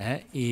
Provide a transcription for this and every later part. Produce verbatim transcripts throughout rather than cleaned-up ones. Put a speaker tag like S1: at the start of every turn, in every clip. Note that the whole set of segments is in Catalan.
S1: i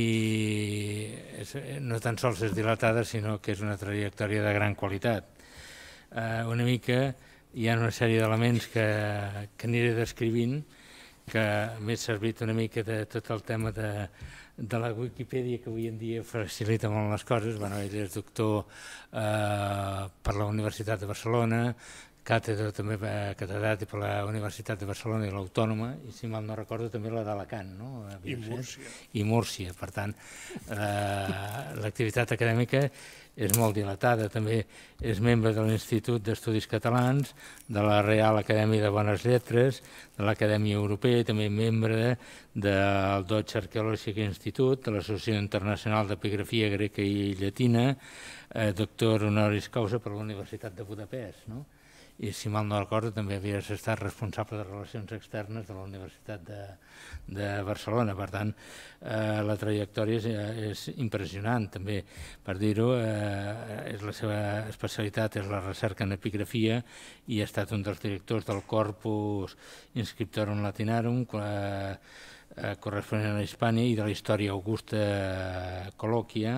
S1: no tan sols és dilatada, sinó que és una trajectòria de gran qualitat. Una mica hi ha una sèrie d'elements que aniré descrivint, que m'he servit una mica de tot el tema de la Wikipedia, que avui en dia facilita molt les coses. Ell és doctor per la Universitat de Barcelona, catedràtic també catedràtic per la Universitat de Barcelona i l'Autònoma, i si mal no recordo també la d'Alacant, no?
S2: I Múrcia.
S1: I Múrcia, per tant, l'activitat acadèmica és molt dilatada. També és membre de l'Institut d'Estudis Catalans, de la Real Acadèmia de Bones Lletres, de l'Acadèmia Europea, i també membre del Deutsche Archaeologische Institut, de l'Associació Internacional d'Epigrafia Greca i Llatina, doctor honoris causa per la Universitat de Budapest, no? I si mal no recordo també havies estat responsable de Relacions Externes de la Universitat de Barcelona. Per tant, la trajectòria és impressionant també, per dir-ho. La seva especialitat és la recerca en epigrafia i ha estat un dels directors del Corpus Inscriptorum Latinarum corresponent a Hispània i de la Història Augusta Col·lòquia.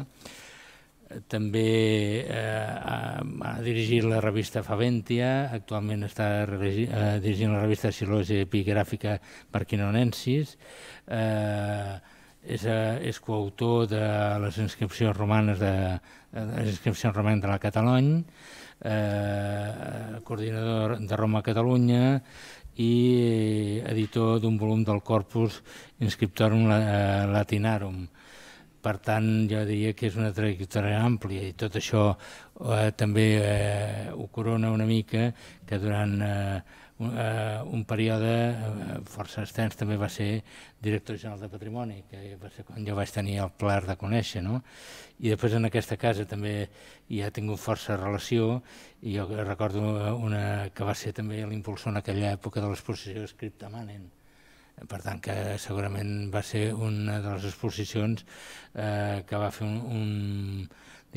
S1: També ha dirigit la revista Faventia, actualment està dirigint la revista Silosi Epigràfica Marquinonensis, és coautor de les inscripcions romanes de les inscripcions romanes de la Catalony, coordinador de Roma-Catalunya i editor d'un volum del Corpus Inscriptorum Latinarum. Per tant, jo diria que és una trajectòria àmplia, i tot això també ho corona una mica que durant un període força extens també va ser director general de Patrimoni, que va ser quan jo vaig tenir el plaer de conèixer, no? I després en aquesta casa també hi ha tingut força relació, i jo recordo una que va ser també l'impulsor en aquella època de l'exposició Scripta Manen. Per tant, que segurament va ser una de les exposicions que va fer un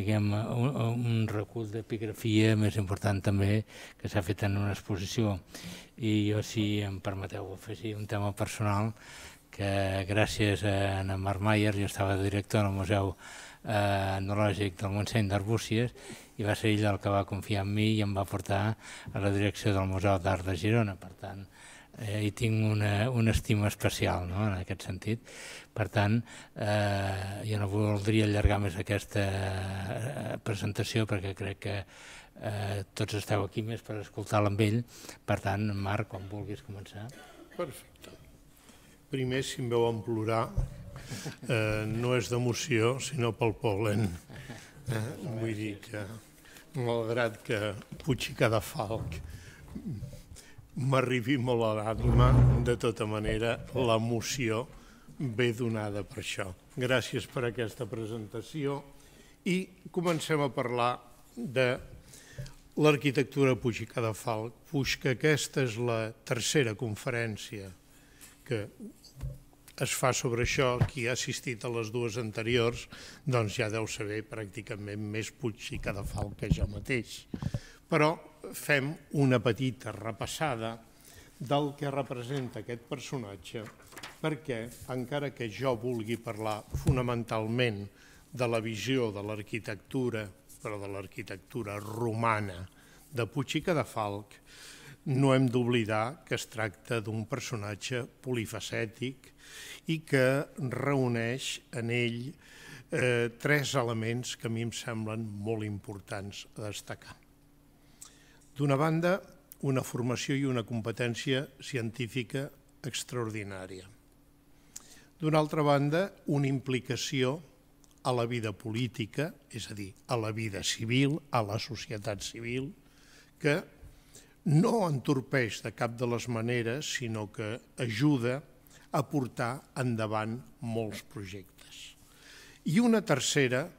S1: recull d'epigrafia més important també que s'ha fet en una exposició. I jo, si em permeteu afegir un tema personal, que gràcies a en Marc Mayer, jo estava director al Museu Etnològic del Montseny d'Arbúcies, i va ser ell el que va confiar en mi i em va portar a la direcció del Museu d'Art de Girona. Per tant, hi tinc una estima especial en aquest sentit. Per tant, jo no voldria allargar més aquesta presentació, perquè crec que tots esteu aquí més per escoltar-la amb ell. Per tant, Marc, quan vulguis començar.
S2: Perfecte. Primer, si em veuen plorar, no és d'emoció, sinó pel pol·len. Vull dir que, malgrat que Puig i Cadafalch m'arribi molt a l'ànima, de tota manera, l'emoció ve donada per això. Gràcies per aquesta presentació i comencem a parlar de l'arquitectura Puig i Cadafalch. Puix que aquesta és la tercera conferència que es fa sobre això. Qui ha assistit a les dues anteriors doncs ja deu saber pràcticament més Puig i Cadafalch que jo mateix. Però fem una petita repassada del que representa aquest personatge, perquè, encara que jo vulgui parlar fonamentalment de la visió de l'arquitectura, però de l'arquitectura romana de Puig i Cadafalch, no hem d'oblidar que es tracta d'un personatge polifacètic i que reuneix en ell tres elements que a mi em semblen molt importants a destacar. D'una banda, una formació i una competència científica extraordinària. D'una altra banda, una implicació a la vida política, és a dir, a la vida civil, a la societat civil, que no entorpeix de cap de les maneres, sinó que ajuda a portar endavant molts projectes. I una tercera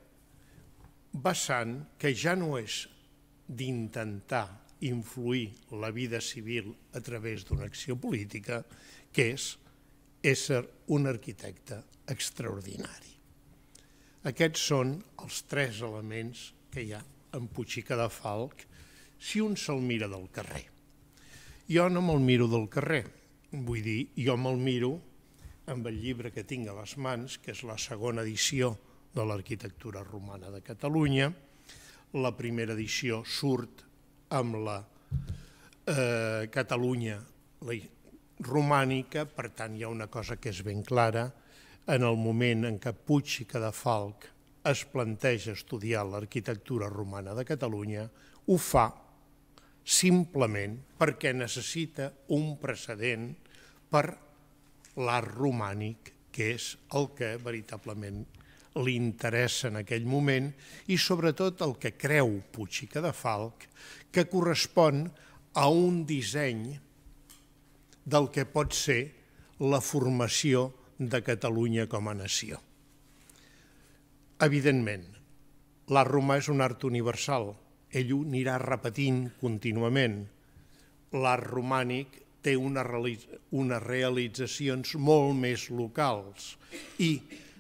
S2: vessant que ja no és d'intentar influir la vida civil a través d'una acció política, que és ésser un arquitecte extraordinari. Aquests són els tres elements que hi ha en Puig i Cadafalch si un se'l mira del carrer. Jo no me'l miro del carrer, vull dir, jo me'l miro amb el llibre que tinc a les mans, que és la segona edició de l'arquitectura romana de Catalunya. La primera edició surt amb la eh, Catalunya romànica, per tant hi ha una cosa que és ben clara. En el moment en què Puig i Cadafalch es planteja estudiar l'arquitectura romana de Catalunya, ho fa simplement perquè necessita un precedent per l'art romànic, que és el que veritablement li interessa en aquell moment i sobretot el que creu Puig i Cadafalch, que correspon a un disseny del que pot ser la formació de Catalunya com a nació. Evidentment, l'art romà és un art universal, ell ho anirà repetint contínuament. L'art romànic té unes realitzacions molt més locals i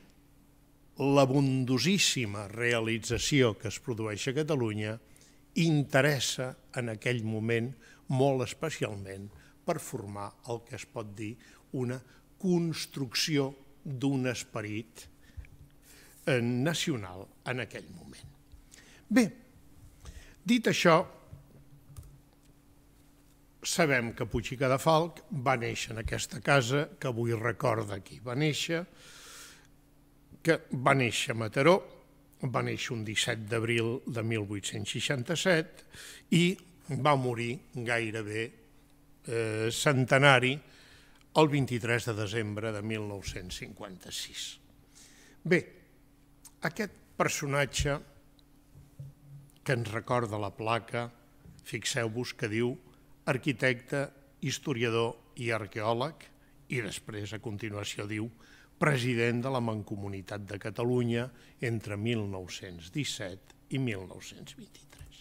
S2: l'abundosíssima realització que es produeix a Catalunya interessa en aquell moment molt especialment per formar el que es pot dir una construcció d'un esperit nacional en aquell moment. Bé, dit això, sabem que Puig i Cadafalch va néixer en aquesta casa, que avui recorda qui va néixer, que va néixer a Mataró, va néixer un disset d'abril de mil vuit-cents seixanta-set i va morir gairebé eh, centenari el vint-i-tres de desembre de mil nou-cents cinquanta-sis. Bé, aquest personatge que ens recorda la placa, fixeu-vos que diu arquitecte, historiador i arqueòleg, i després a continuació diu president de la Mancomunitat de Catalunya entre mil nou-cents disset i mil nou-cents vint-i-tres.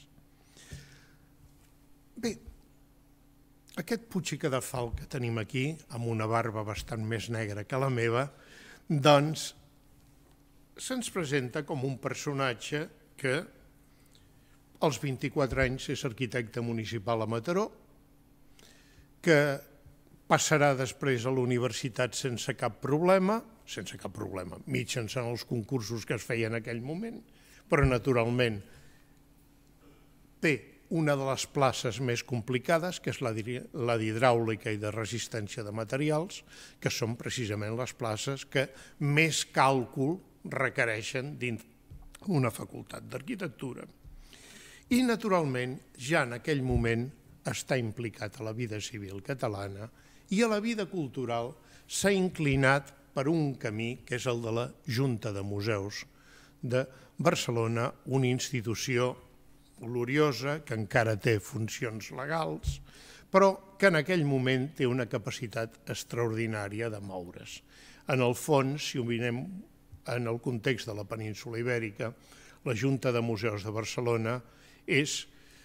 S2: Bé, aquest Puig i Cadafalch que tenim aquí, amb una barba bastant més negra que la meva, doncs se'ns presenta com un personatge que als vint-i-quatre anys és arquitecte municipal a Mataró, que passarà després a la universitat sense cap problema, sense cap problema, mitjançant els concursos que es feien en aquell moment, però naturalment té una de les places més complicades, que és la d'hidràulica i de resistència de materials, que són precisament les places que més càlcul requereixen dins una facultat d'arquitectura. I, naturalment, ja en aquell moment està implicat a la vida civil catalana i a la vida cultural s'ha inclinat per un camí que és el de la Junta de Museus de Barcelona, una institució gloriosa que encara té funcions legals, però que en aquell moment té una capacitat extraordinària de moure's. En el fons, si ho mirem en el context de la península Ibèrica, la Junta de Museus de Barcelona és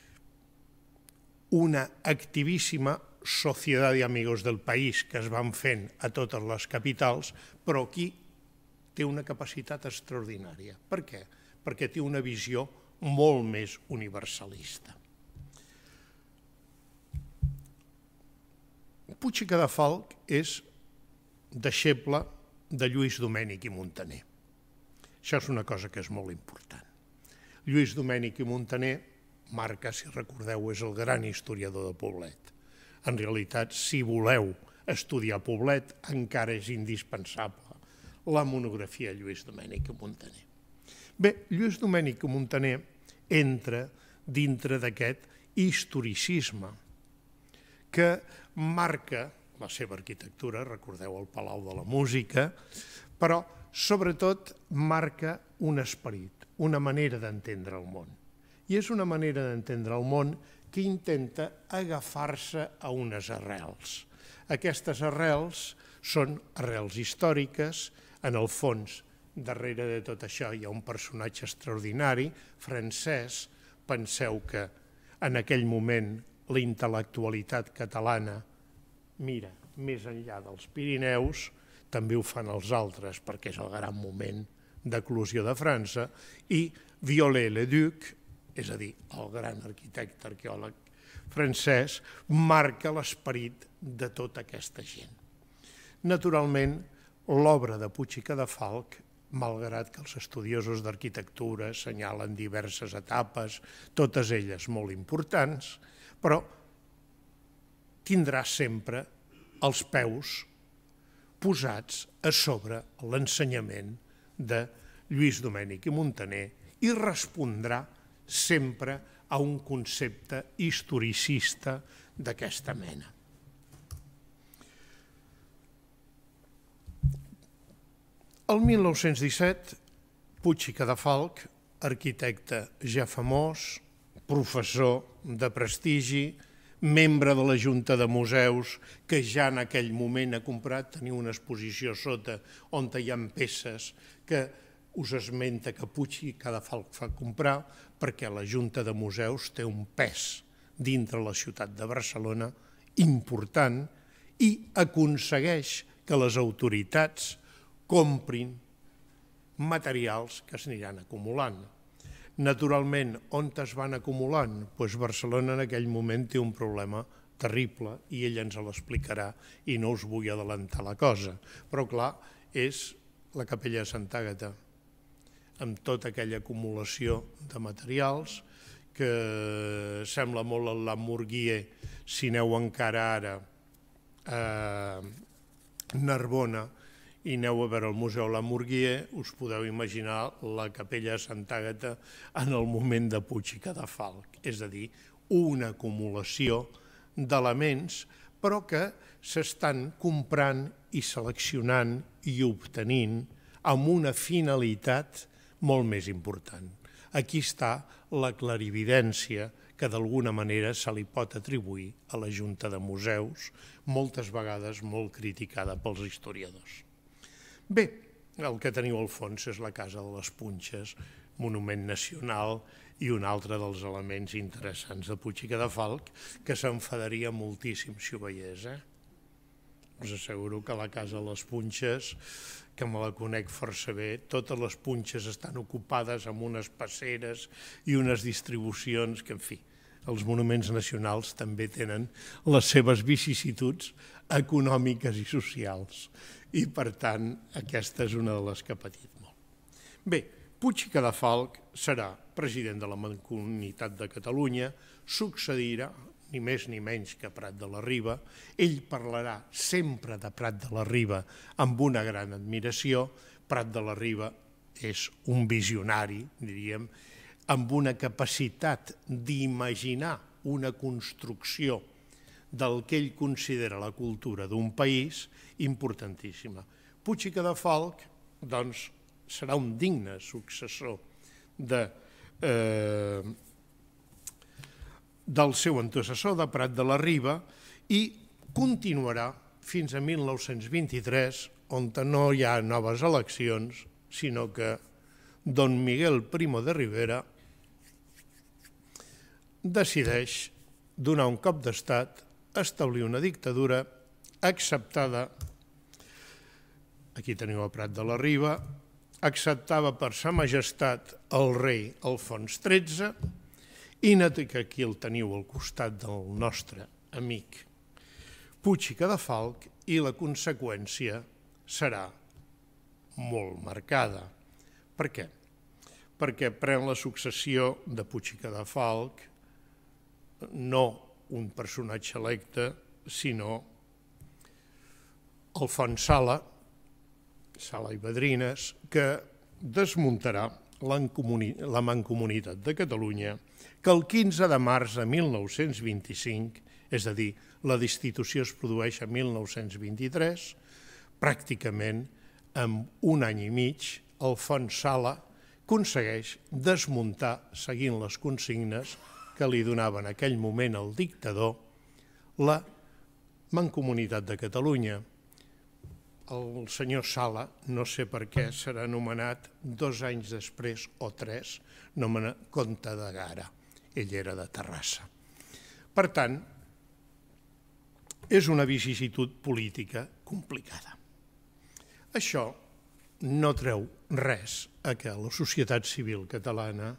S2: una activíssima societat d'amigos del país que es van fent a totes les capitals, però aquí té una capacitat extraordinària. Per què? Perquè té una visió molt més universalista. Puig i Cadafalch és deixeble de Lluís Domènech i Muntaner. Això és una cosa que és molt important. Lluís Domènech i Muntaner, Marca, si recordeu, és el gran historiador de Poblet. En realitat, si voleu estudiar Poblet, encara és indispensable la monografia de Lluís Domènech i Muntaner. Bé, Lluís Domènech i Muntaner entra dintre d'aquest historicisme que marca la seva arquitectura, recordeu el Palau de la Música, però sobretot marca un esperit, una manera d'entendre el món. I és una manera d'entendre el món que intenta agafar-se a unes arrels. Aquestes arrels són arrels històriques, en el fons, darrere de tot això hi ha un personatge extraordinari, francès. Penseu que en aquell moment la intel·lectualitat catalana mira més enllà dels Pirineus, també ho fan els altres perquè és el gran moment d'eclosió de França, i Viollet-le-Duc, és a dir, el gran arquitecte arqueòleg francès, marca l'esperit de tota aquesta gent. Naturalment, l'obra de Puig i Cadafalch, malgrat que els estudiosos d'arquitectura assenyalen diverses etapes, totes elles molt importants, però tindrà sempre els peus posats a sobre l'ensenyament de Lluís Domènech i Muntaner i respondrà sempre a un concepte historicista d'aquesta mena. El mil nou-cents disset, Puig i Cadafalch, arquitecte ja famós, professor de prestigi, membre de la Junta de Museus, que ja en aquell moment ha comprat, tenia una exposició sota on hi ha peces que us esmenta que Puig i Cadafalch fa comprar, perquè la Junta de Museus té un pes dintre la ciutat de Barcelona important i aconsegueix que les autoritats comprin materials que s'aniran acumulant. Naturalment, on es van acumulant? Doncs Barcelona en aquell moment té un problema terrible i ell ens l'explicarà i no us vull adelantar la cosa. Però clar, és la capella de Santa Àgata, amb tota aquella acumulació de materials que sembla molt el Lamborghini, si aneu encara ara a Narbona i aneu a veure el Museu Lamborghini, us podeu imaginar la capella de Santa Àgata en el moment de Puig i Cadafalch, és a dir, una acumulació d'elements, però que s'estan comprant i seleccionant i obtenint amb una finalitat molt més important. Aquí està la clarividència que d'alguna manera se li pot atribuir a la Junta de Museus, moltes vegades molt criticada pels historiadors. Bé, el que teniu al fons és la Casa de les Punxes, monument nacional i un altre dels elements interessants de Puig i Cadafalch, que s'enfadaria moltíssim si ho veiés. Us asseguro que la Casa de les Punxes, que me la conec força bé, totes les punxes estan ocupades amb unes passeres i unes distribucions que, en fi, els monuments nacionals també tenen les seves vicissituds econòmiques i socials. I, per tant, aquesta és una de les que ha patit molt. Bé, Puig i Cadafalch serà president de la Mancomunitat de Catalunya, succedirà ni més ni menys que Prat de la Riba. Ell parlarà sempre de Prat de la Riba amb una gran admiració. Prat de la Riba és un visionari, diríem, amb una capacitat d'imaginar una construcció del que ell considera la cultura d'un país importantíssima. Puig i Cadafalch, doncs, serà un digne successor de, eh, del seu antecessor, de Prat de la Riba, i continuarà fins a mil nou-cents vint-i-tres, on no hi ha noves eleccions, sinó que don Miguel Primo de Rivera decideix donar un cop d'estat, establir una dictadura acceptada, aquí teniu a Prat de la Riba, acceptava per sa majestat el rei Alfons tretze, i que aquí el teniu al costat del nostre amic Puig i Cadafalch, i la conseqüència serà molt marcada. Per què? Perquè pren la successió de Puig i Cadafalch no un personatge electe, sinó Alfons Sala, Sala i Badrines, que desmuntarà la Mancomunitat de Catalunya, que el quinze de març de mil nou-cents vint-i-cinc, és a dir, la destitució es produeix a mil nou-cents vint-i-tres, pràcticament en un any i mig, Alfons Sala aconsegueix desmuntar, seguint les consignes que li donava en aquell moment el dictador, la Mancomunitat de Catalunya. El senyor Sala, no sé per què, serà nomenat dos anys després, o tres, nomenat comte de Gara. Ell era de Terrassa. Per tant, és una vicisitud política complicada. Això no treu res a que la societat civil catalana,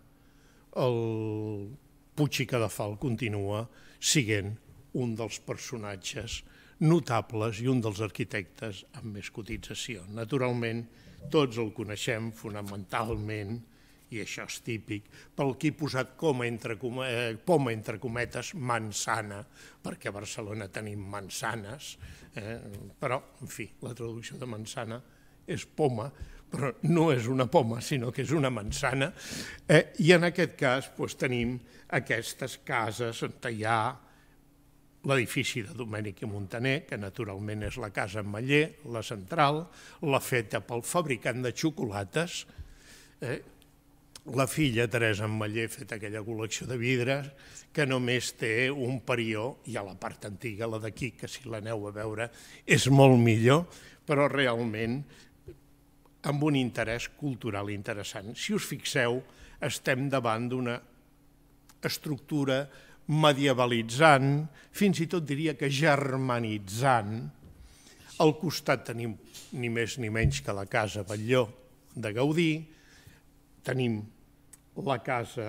S2: el Puig i Cadafalch continua sent un dels personatges notables i un dels arquitectes amb més cotització. Naturalment, tots el coneixem fonamentalment, i això és típic, pel que he posat coma entre, eh, poma entre cometes, manzana, perquè a Barcelona tenim manzanes, eh, però, en fi, la traducció de manzana és poma, però no és una poma, sinó que és una manzana, eh, i en aquest cas doncs, tenim aquestes cases on hi ha l'edifici de Domènech i Montaner, que naturalment és la casa Ametller, la central, la feta pel fabricant de xocolates, eh, la filla Teresa Ametller ha fet aquella col·lecció de vidres que només té un perió, i a la part antiga, la d'aquí, que si l'aneu a veure és molt millor, però realment amb un interès cultural interessant. Si us fixeu, estem davant d'una estructura medievalitzant, fins i tot diria que germanitzant. Al costat tenim ni més ni menys que la casa Batlló de Gaudí, tenim la casa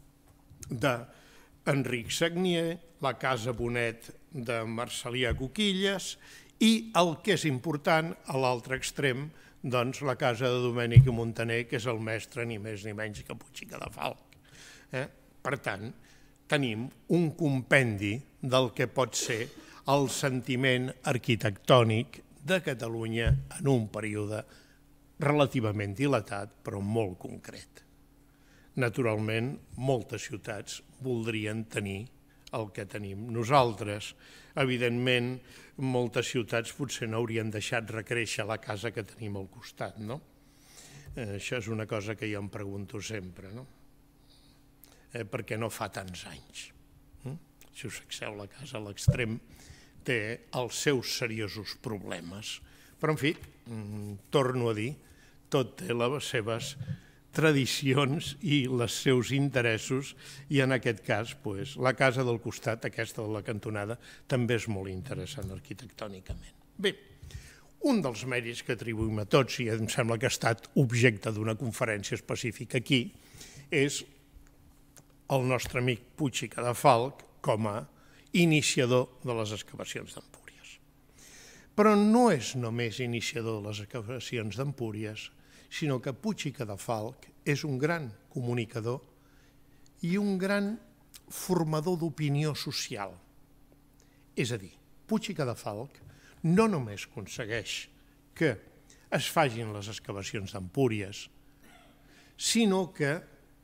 S2: d'Enric Sagnier, la casa Bonet de Marcel·lià Cuquilles i el que és important, a l'altre extrem, doncs la casa de Domènech i Montaner, que és el mestre ni més ni menys que Puig i Cadafalch. Eh? Per tant, tenim un compendi del que pot ser el sentiment arquitectònic de Catalunya en un període relativament dilatat, però molt concret. Naturalment, moltes ciutats voldrien tenir el que tenim nosaltres. Evidentment, moltes ciutats potser no haurien deixat recréixer la casa que tenim al costat, no? Eh, això és una cosa que jo em pregunto sempre, no? Eh, per què no fa tants anys? Mm? Si us fixeu, la casa a l'extrem té els seus seriosos problemes. Però, en fi, mm, torno a dir, tot té les seves tradicions i els seus interessos, i en aquest cas pues, la casa del costat, aquesta de la cantonada, també és molt interessant arquitectònicament. Bé, un dels mèrits que atribuïm a tots, i em sembla que ha estat objecte d'una conferència específica aquí, és el nostre amic Puig i Cadafalch com a iniciador de les excavacions d'Empúries. Però no és només iniciador de les excavacions d'Empúries, sinó que Puig i Cadafalch és un gran comunicador i un gran formador d'opinió social. És a dir, Puig i Cadafalch no només aconsegueix que es facin les excavacions d'Empúries, sinó que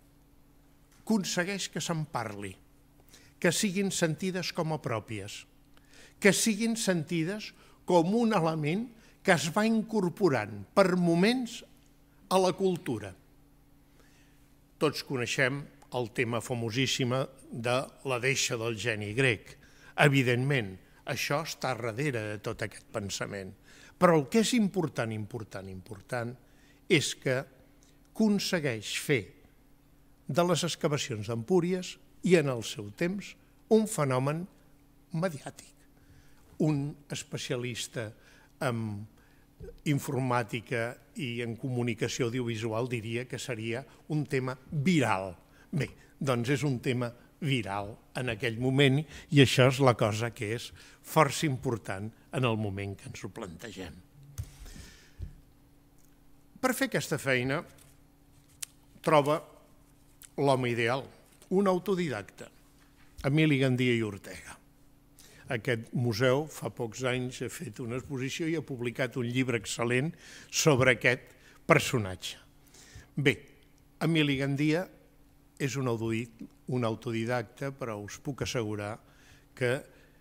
S2: aconsegueix que se'n parli, que siguin sentides com a pròpies, que siguin sentides com un element que es va incorporant per moments a la cultura. Tots coneixem el tema famosíssim de la deixa del geni grec. Evidentment, això està darrere de tot aquest pensament. Però el que és important, important, important, és que aconsegueix fer de les excavacions d'Empúries i en el seu temps un fenomen mediàtic. Un especialista en informàtica i en comunicació audiovisual diria que seria un tema viral. Bé, doncs és un tema viral en aquell moment i això és la cosa que és força important en el moment que ens ho plantegem. Per fer aquesta feina troba l'home ideal, un autodidacta, Emili Gandia i Ortega. Aquest museu fa pocs anys ha fet una exposició i ha publicat un llibre excel·lent sobre aquest personatge. Bé, Emili Gandia és un autodidacta, però us puc assegurar que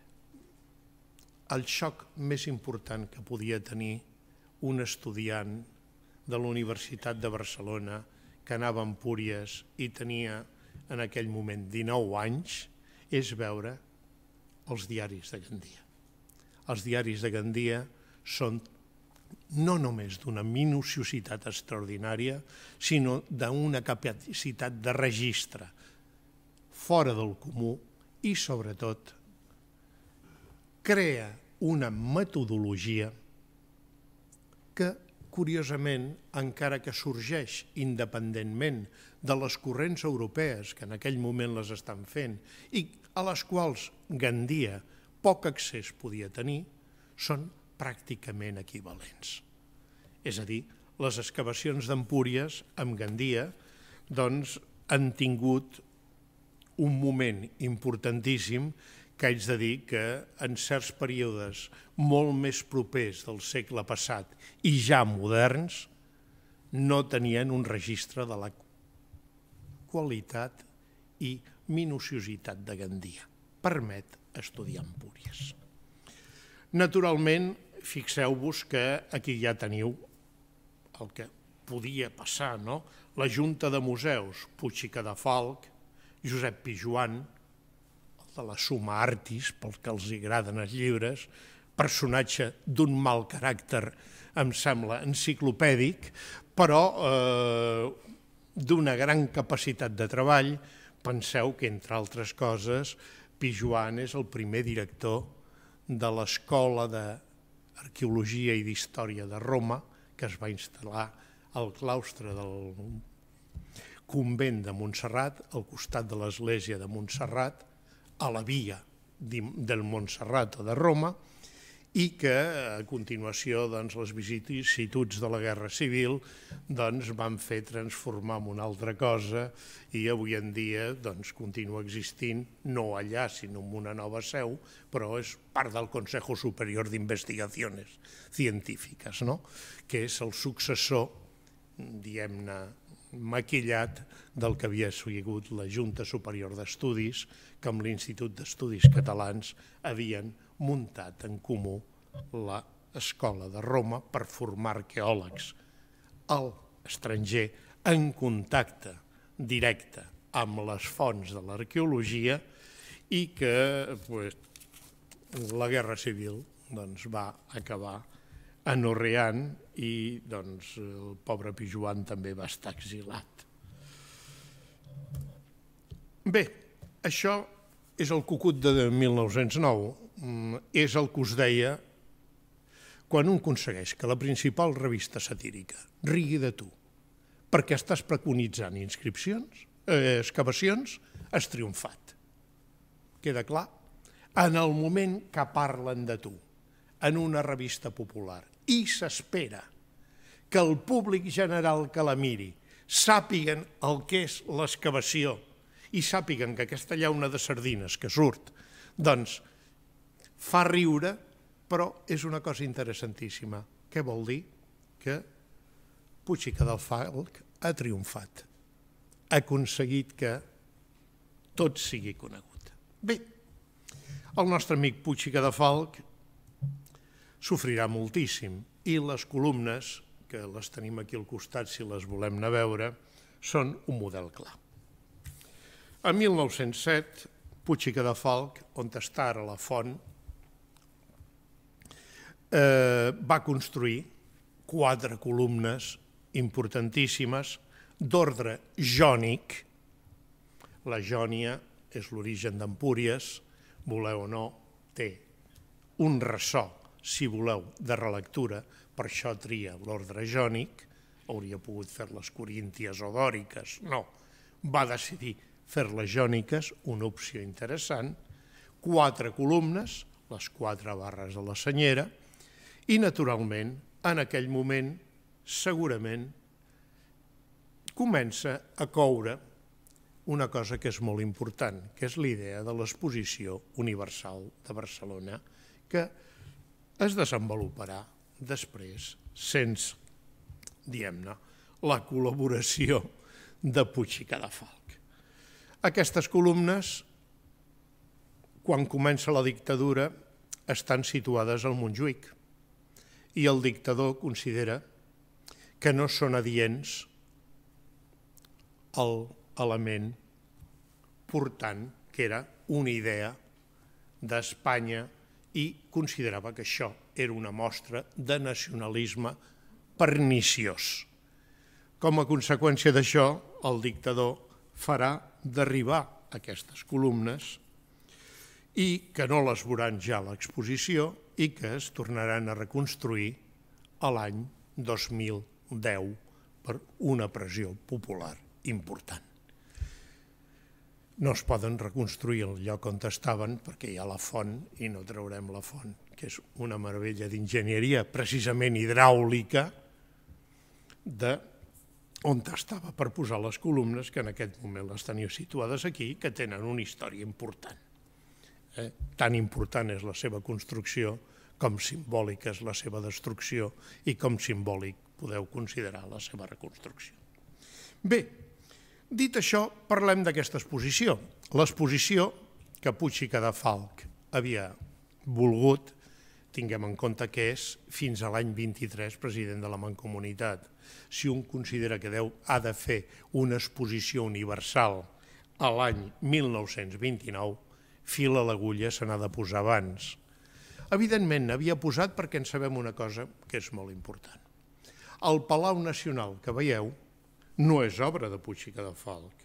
S2: el xoc més important que podia tenir un estudiant de la Universitat de Barcelona que anava a Empúries i tenia en aquell moment dinou anys és veure els diaris de Gandia. Els diaris de Gandia són no només d'una minuciositat extraordinària, sinó d'una capacitat de registre fora del comú i, sobretot, crea una metodologia que, curiosament, encara que sorgeix independentment de les corrents europees que en aquell moment les estan fent i a les quals Gandia poc accés podia tenir, són pràcticament equivalents. És a dir, les excavacions d'Empúries amb Gandia doncs, han tingut un moment importantíssim que haig de dir que en certs períodes molt més propers del segle passat i ja moderns no tenien un registre de la qualitat i minuciositat de Gandia. Permet estudiar Empúries. Naturalment, fixeu-vos que aquí ja teniu el que podia passar, no? La Junta de Museus, Puig i Cadafalch, Josep Pijoan, el de la Summa Artis, pels que els agraden els llibres, personatge d'un mal caràcter, em sembla, enciclopèdic, però eh, d'una gran capacitat de treball. Penseu que, entre altres coses, Pijoan és el primer director de l'Escola d'Arqueologia i d'Història de Roma, que es va instal·lar al claustre del convent de Montserrat, al costat de l'església de Montserrat, a la via del Montserrat o de Roma, i que a continuació doncs, les vicissituds de la Guerra Civil doncs, van fer transformar en una altra cosa i avui en dia doncs, continua existint, no allà sinó en una nova seu, però és part del Consejo Superior d'Investigaciones Científiques, no? Que és el successor, diguem-ne, maquillat del que havia sigut la Junta Superior d'Estudis, que amb l'Institut d'Estudis Catalans havien muntat en comú l'Escola de Roma per formar arqueòlegs a l'estranger en contacte directe amb les fonts de l'arqueologia i que pues, la Guerra Civil doncs, va acabar anorreant i doncs, el pobre Pijoan també va estar exilat. Bé, això és el cucut de mil nou-cents nou, és el que us deia quan un aconsegueix que la principal revista satírica rigui de tu perquè estàs preconitzant inscripcions, eh, excavacions, has triomfat. Queda clar? En el moment que parlen de tu en una revista popular i s'espera que el públic general que la miri sàpiguen el que és l'excavació i sàpiguen que aquesta llauna de sardines que surt, doncs fa riure, però és una cosa interessantíssima. Què vol dir? Que Puig i Cadafalch ha triomfat, ha aconseguit que tot sigui conegut. Bé, el nostre amic Puig i Cadafalch sofrirà moltíssim i les columnes, que les tenim aquí al costat si les volem anar a veure, són un model clar. En mil nou-cents set, Puig i Cadafalch, on està ara la font, eh, va construir quatre columnes importantíssimes d'ordre jònic. La Jònia és l'origen d'Empúries, voleu o no, té un ressò, si voleu, de relectura, per això tria l'ordre jònic, hauria pogut fer-les corínties o dòriques, no, va decidir fer-les jòniques, una opció interessant, quatre columnes, les quatre barres de la senyera, i naturalment, en aquell moment, segurament, comença a coure una cosa que és molt important, que és l'idea de l'Exposició Universal de Barcelona, que es desenvoluparà després, sense, diguem-ne, la col·laboració de Puig i Cadafalch. Aquestes columnes, quan comença la dictadura, estan situades al Montjuïc i el dictador considera que no són adients l'element portant, que era una idea d'Espanya, i considerava que això era una mostra de nacionalisme perniciós. Com a conseqüència d'això, el dictador farà derribar aquestes columnes i que no les veuran ja a l'exposició i que es tornaran a reconstruir a l'any dos mil deu per una pressió popular important. no es poden reconstruir el lloc on estaven perquè hi ha la font i no traurem la font, que és una meravella d'enginyeria precisament hidràulica de on estava per posar les columnes, que en aquest moment les tenia situades aquí, que tenen una història important. Eh? Tan important és la seva construcció com simbòlica és la seva destrucció i com simbòlic podeu considerar la seva reconstrucció. Bé, dit això, parlem d'aquesta exposició. L'exposició que Puig i Cadafalch havia volgut, tinguem en compte que és fins a l'any vint-i-tres president de la Mancomunitat. Si un considera que Déu ha de fer una exposició universal a l'any mil nou-cents vint-i-nou, fil a l'agulla se n'ha de posar abans. Evidentment, n'havia posat perquè en sabem una cosa que és molt important. El Palau Nacional que veieu no és obra de Puig i Cadafalch,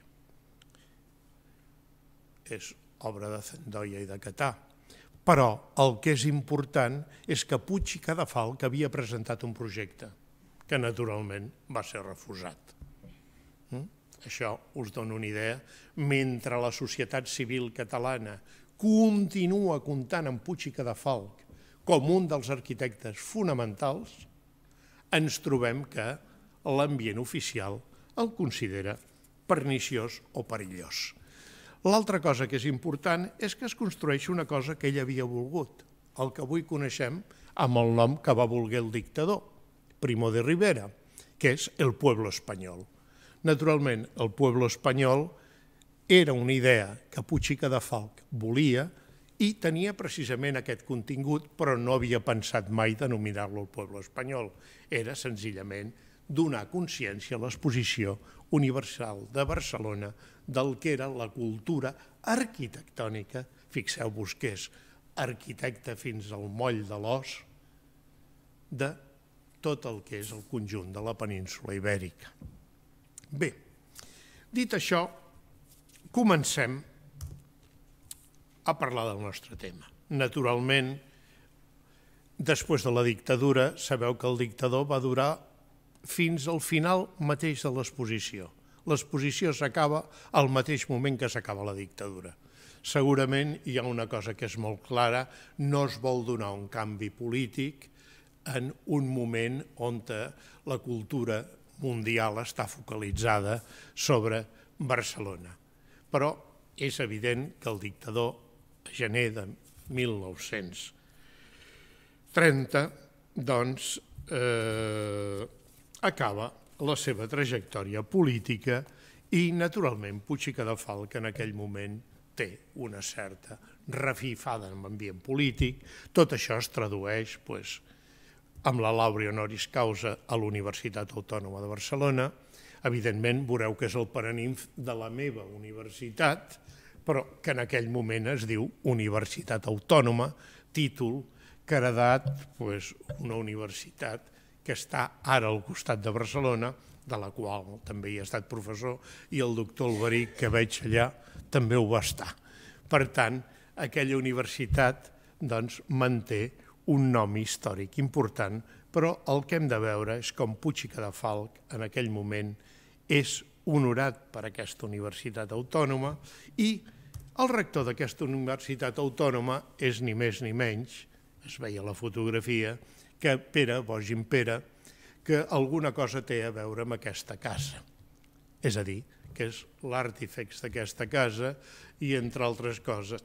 S2: és obra de Zendoia i de Catà. Però el que és important és que Puig i Cadafalch havia presentat un projecte que naturalment va ser refusat. Això us dona una idea. Mentre la societat civil catalana continua comptant amb Puig i Cadafalch com un dels arquitectes fonamentals, ens trobem que l'ambient oficial el considera perniciós o perillós. L'altra cosa que és important és que es construeix una cosa que ell havia volgut, el que avui coneixem amb el nom que va voler el dictador, Primo de Rivera, que és el pueblo espanyol. Naturalment, el pueblo espanyol era una idea que Puig i Cadafalch volia i tenia precisament aquest contingut, però no havia pensat mai denominar-lo el pueblo espanyol. Era senzillament donar consciència a l'exposició universal de Barcelona del que era la cultura arquitectònica, fixeu-vos que és arquitecte fins al moll de l'os, de tot el que és el conjunt de la península ibèrica. Bé, dit això, comencem a parlar del nostre tema. Naturalment, després de la dictadura, sabeu que el dictador va durar fins al final mateix de l'exposició. L'exposició s'acaba al mateix moment que s'acaba la dictadura. Segurament hi ha una cosa que és molt clara, no es vol donar un canvi polític en un moment on la cultura mundial està focalitzada sobre Barcelona. Però és evident que el dictador, a gener de mil nou-cents trenta, doncs, eh, acaba la seva trajectòria política i, naturalment, Puig i Cadafalch en aquell moment té una certa revifada en l'ambient polític. Tot això es tradueix doncs, amb la laurea honoris causa a la Universitat Autònoma de Barcelona. Evidentment, veureu que és el paranimf de la meva universitat, però que en aquell moment es diu Universitat Autònoma, títol que ha heredat doncs, una universitat que està ara al costat de Barcelona, de la qual també hi ha estat professor, i el doctor Alberic, que veig allà, també ho va estar. Per tant, aquella universitat doncs, manté un nom històric important, però el que hem de veure és com Puig i Cadafalch en aquell moment és honorat per aquesta universitat autònoma i el rector d'aquesta universitat autònoma és ni més ni menys, es veia a la fotografia, que Pere, Boix Gimpera, que alguna cosa té a veure amb aquesta casa. És a dir, que és l'artífex d'aquesta casa i, entre altres coses,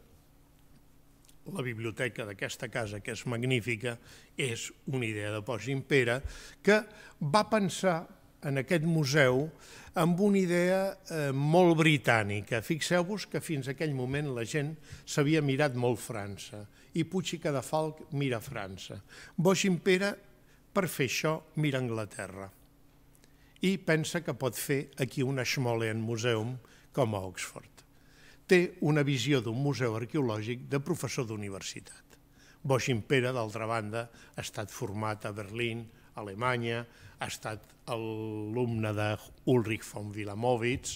S2: la biblioteca d'aquesta casa, que és magnífica, és una idea de Boix Gimpera, que va pensar en aquest museu amb una idea molt britànica. Fixeu-vos que fins a aquell moment la gent s'havia mirat molt França i Puig i Cadafalch mira França. Boix Gimpera, per fer això, mira Anglaterra i pensa que pot fer aquí un Ashmolean Museum com a Oxford. Té una visió d'un museu arqueològic de professor d'universitat. Boix Gimpera, d'altra banda, ha estat format a Berlín, a Alemanya, ha estat alumne d'Ulrich von Wilamowitz,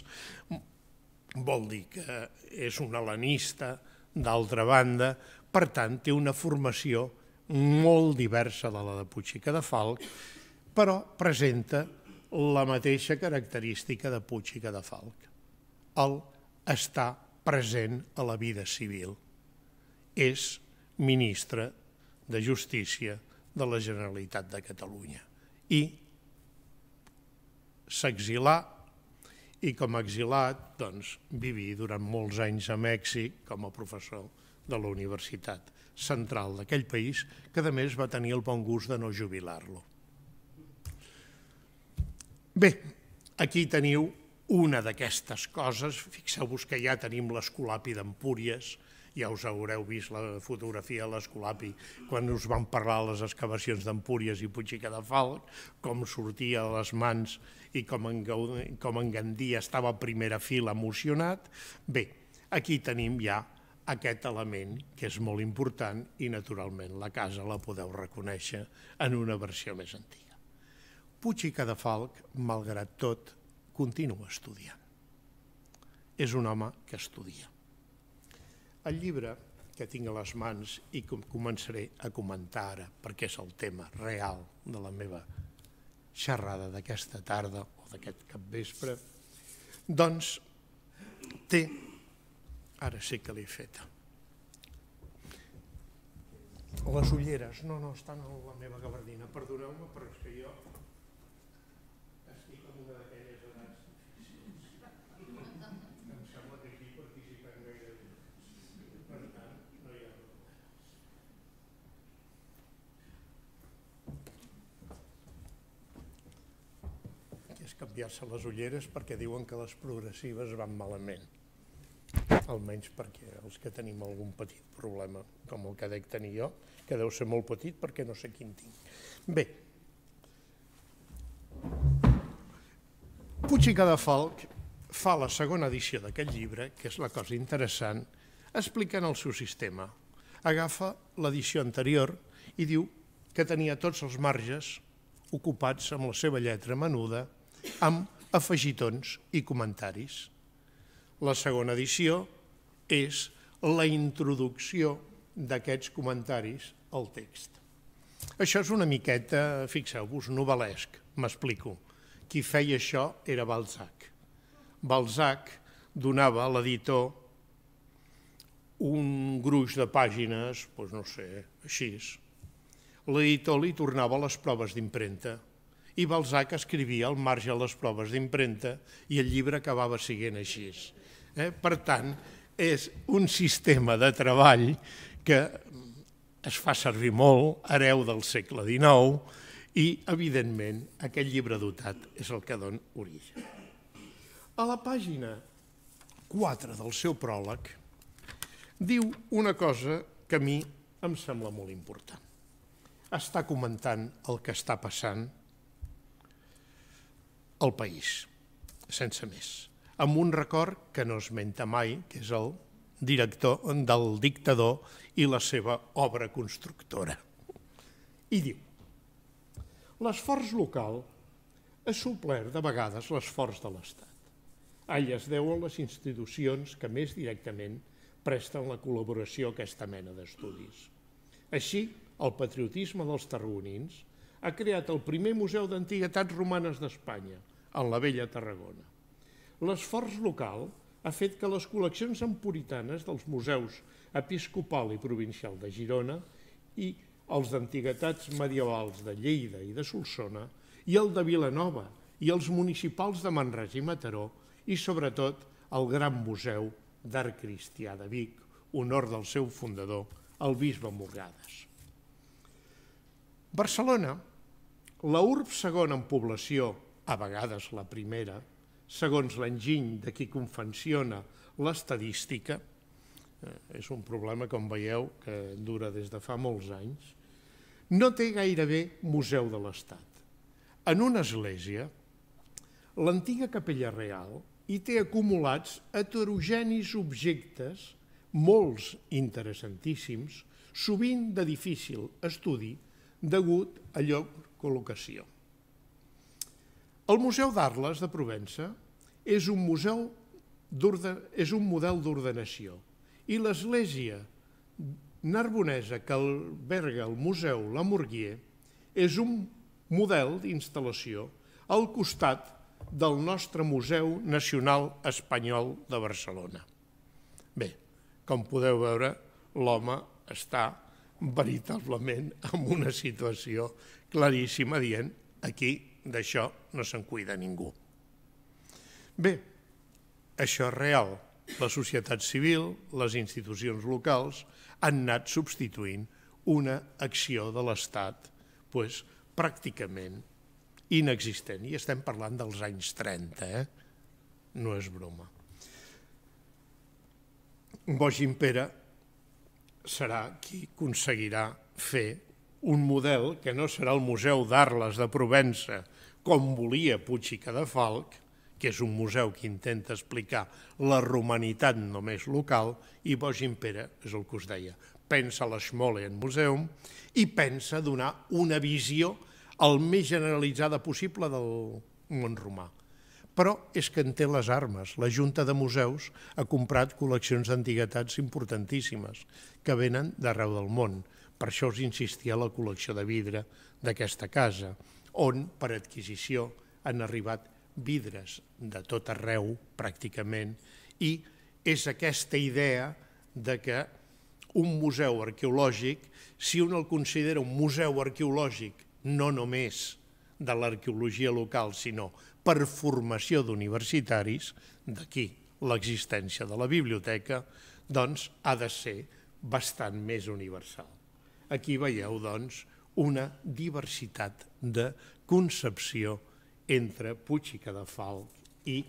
S2: vol dir que és un hel·lenista, d'altra banda, per tant, té una formació molt diversa de la de Puig i Cadafalch, però presenta la mateixa característica de Puig i Cadafalch, el estar present a la vida civil. És ministre de Justícia de la Generalitat de Catalunya i s'exilà i com a exilat doncs, viví durant molts anys a Mèxic com a professor de la Universitat Central d'aquell país, que a més va tenir el bon gust de no jubilar-lo. Bé, aquí teniu una d'aquestes coses. Fixeu-vos que ja tenim l'Escolapi d'Empúries, ja us haureu vist la fotografia de l'Escolapi quan us van parlar de les excavacions d'Empúries i Puig i Cadafalch, com sortia de les mans i com en, com en Gandia estava a primera fila emocionat. Bé, aquí tenim ja aquest element que és molt important i naturalment la casa la podeu reconèixer en una versió més antiga. Puig i Cadafalch, malgrat tot, continua estudiant. És un home que estudia. El llibre que tinc a les mans i que començaré a comentar ara, perquè és el tema real de la meva xerrada d'aquesta tarda o d'aquest capvespre, doncs té, ara sí que l'he feta, les ulleres, no, no, estan a la meva gabardina, perdoneu-me, però és que jo estic en una d'aquelles edats difícils. Em sembla que aquí participem gairebé. Per tant, no hi ha problemes. És canviar-se les ulleres perquè diuen que les progressives van malament. Almenys perquè els que tenim algun petit problema, com el que dec tenir jo, que deu ser molt petit perquè no sé quin tinc. Bé, Puig i Cadafalch fa la segona edició d'aquest llibre, que és la cosa interessant, explicant el seu sistema. Agafa l'edició anterior i diu que tenia tots els marges ocupats amb la seva lletra menuda, amb afegitons i comentaris. La segona edició és la introducció d'aquests comentaris al text. Això és una miqueta, fixeu-vos, novel·lesc, m'explico. Qui feia això era Balzac. Balzac donava a l'editor un gruix de pàgines, doncs no sé, així. L'editor li tornava les proves d'impremta i Balzac escrivia al marge de les proves d'impremta i el llibre acabava sent així. Per tant, és un sistema de treball que es fa servir molt, hereu del segle dinou, i, evidentment, aquest llibre dotat és el que dona origen. A la pàgina quatre del seu pròleg diu una cosa que a mi em sembla molt important. Està comentant el que està passant al país, sense més, amb un record que no esmenta mai, que és el director del dictador i la seva obra constructora. I diu: l'esforç local ha suplert de vegades l'esforç de l'Estat. A ell es deuen les institucions que més directament presten la col·laboració a aquesta mena d'estudis. Així, el patriotisme dels tarragonins ha creat el primer museu d'antiguitats romanes d'Espanya, en la vella Tarragona. L'esforç local ha fet que les col·leccions empuritanes dels museus episcopal i provincial de Girona i els d'antiguitats medievals de Lleida i de Solsona i el de Vilanova i els municipals de Manresa i Mataró i, sobretot, el Gran Museu d'Art Cristià de Vic, honor del seu fundador, el bisbe Morgades. Barcelona, la urb segona en població, a vegades la primera, segons l'enginy de qui confecciona l'estadística, és un problema, com veieu, que dura des de fa molts anys, no té gairebé museu de l'Estat. En una església, l'antiga capella real hi té acumulats heterogenis objectes, molts interessantíssims, sovint de difícil estudi, degut a lloc col·locació. El Museu d'Arles de Provença és un museu és un model d'ordenació i l'església narbonesa que alberga el Museu Lamorguier és un model d'instal·lació al costat del nostre Museu Nacional Espanyol de Barcelona. Bé, com podeu veure, l'home està veritablement en una situació claríssima dient aquí d'això no se'n cuida ningú. Bé, això és real. La societat civil, les institucions locals han anat substituint una acció de l'Estat doncs, pràcticament inexistent. I estem parlant dels anys trenta, eh? No és broma. Bogin Pere serà qui aconseguirà fer un model que no serà el Museu d'Arles de Provença com volia Puig i Cadafalch, que és un museu que intenta explicar la romanitat només local, i Bogin Pere és el que us deia, pensa l'Schmolen Museum i pensa donar una visió el més generalitzada possible del món romà. Però és que en té les armes. La Junta de Museus ha comprat col·leccions d'antiguitats importantíssimes que venen d'arreu del món. Per això us insistia la col·lecció de vidre d'aquesta casa, on per adquisició han arribat vidres de tot arreu, pràcticament, i és aquesta idea de que un museu arqueològic, si un el considera un museu arqueològic no només de l'arqueologia local, sinó per formació d'universitaris, d'aquí l'existència de la biblioteca, doncs ha de ser bastant més universal. Aquí veieu, doncs, una diversitat de concepció entre Puig i Cadafalch i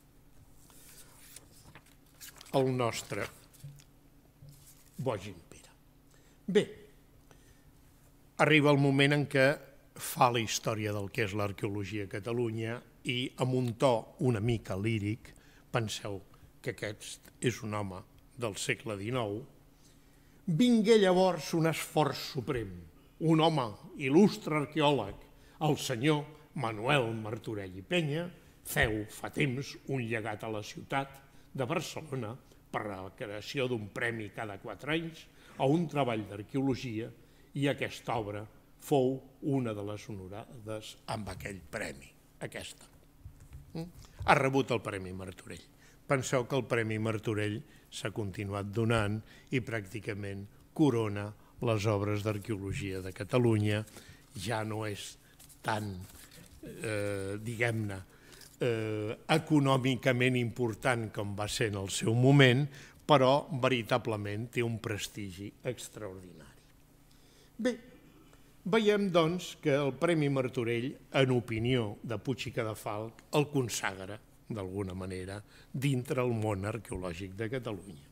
S2: el nostre Bogin Pere. Bé, arriba el moment en què fa la història del que és l'arqueologia a Catalunya i amb un to una mica líric, penseu que aquest és un home del segle dinou, vingué llavors un esforç suprem, un home il·lustre arqueòleg, el senyor Manuel Martorell i Penya, feu fa temps un llegat a la ciutat de Barcelona per a la creació d'un premi cada quatre anys a un treball d'arqueologia i aquesta obra fou una de les honorades amb aquell premi, aquesta. Ha rebut el Premi Martorell. Penseu que el Premi Martorell s'ha continuat donant i pràcticament corona les obres d'arqueologia de Catalunya. Ja no és tan, eh, diguem-ne, eh, econòmicament important com va ser en el seu moment, però veritablement té un prestigi extraordinari. Bé, veiem, doncs, que el Premi Martorell, en opinió de Puig i Cadafalch, el consagra, d'alguna manera, dintre el món arqueològic de Catalunya.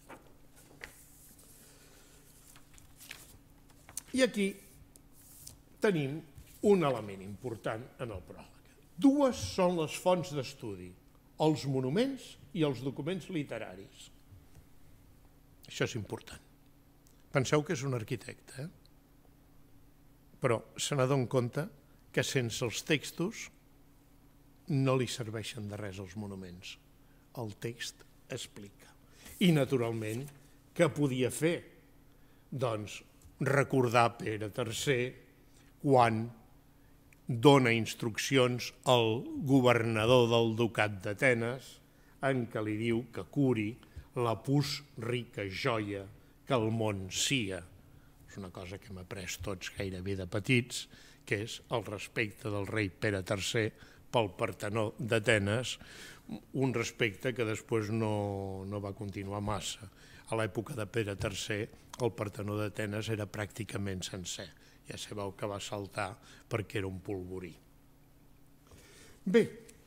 S2: I aquí tenim un element important en el pròleg. Dues són les fonts d'estudi, els monuments i els documents literaris. Això és important. Penseu que és un arquitecte, eh? Però se n'adona compte que sense els textos no li serveixen de res els monuments. El text explica. I, naturalment, què podia fer? Doncs recordar Pere tercer quan dona instruccions al governador del ducat d'Atenes en què li diu que curi la pus rica joia que el món sia. És una cosa que hem après tots gairebé de petits, que és el respecte del rei Pere tercer pel Partenó d'Atenes, un respecte que després no, no va continuar massa. A l'època de Pere tercer el Partenó d'Atenes era pràcticament sencer. Ja sabeu que va saltar perquè era un polvorí. Bé,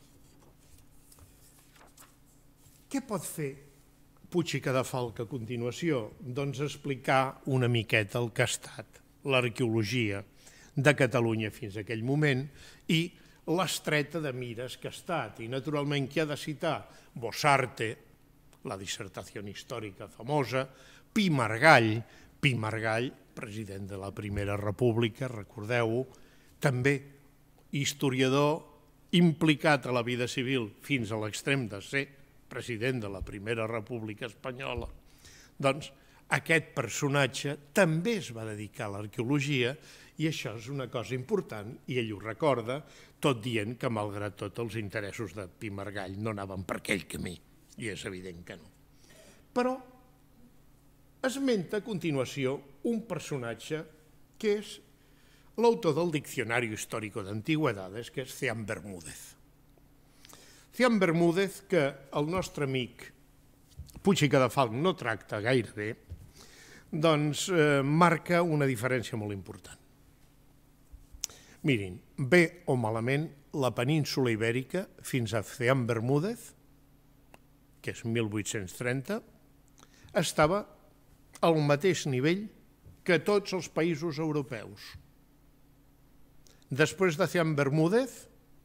S2: què pot fer Puig i Cadafalch a continuació? Doncs explicar una miqueta el que ha estat l'arqueologia de Catalunya fins a aquell moment i l'estreta de mires que ha estat. I, naturalment, qui ha de citar? Bossarte, la dissertació històrica famosa, Pi Margall, Pi Margall, president de la Primera República, recordeu-ho, també historiador implicat a la vida civil fins a l'extrem de ser president de la Primera República Espanyola. Doncs aquest personatge també es va dedicar a l'arqueologia i això és una cosa important i ell ho recorda, tot dient que malgrat tot els interessos de Pi Margall no anaven per aquell camí, i és evident que no. Però esmenta a continuació un personatge que és l'autor del Diccionario Histórico de Antigüedades, que és Cian Bermúdez. Cian Bermúdez, que el nostre amic Puig i Cadafalch no tracta gaire bé, doncs eh, marca una diferència molt important. Mirin, bé o malament, la península ibèrica fins a Cian Bermúdez, que és mil vuit-cents trenta, estava al mateix nivell que tots els països europeus. Després de Cian Bermúdez,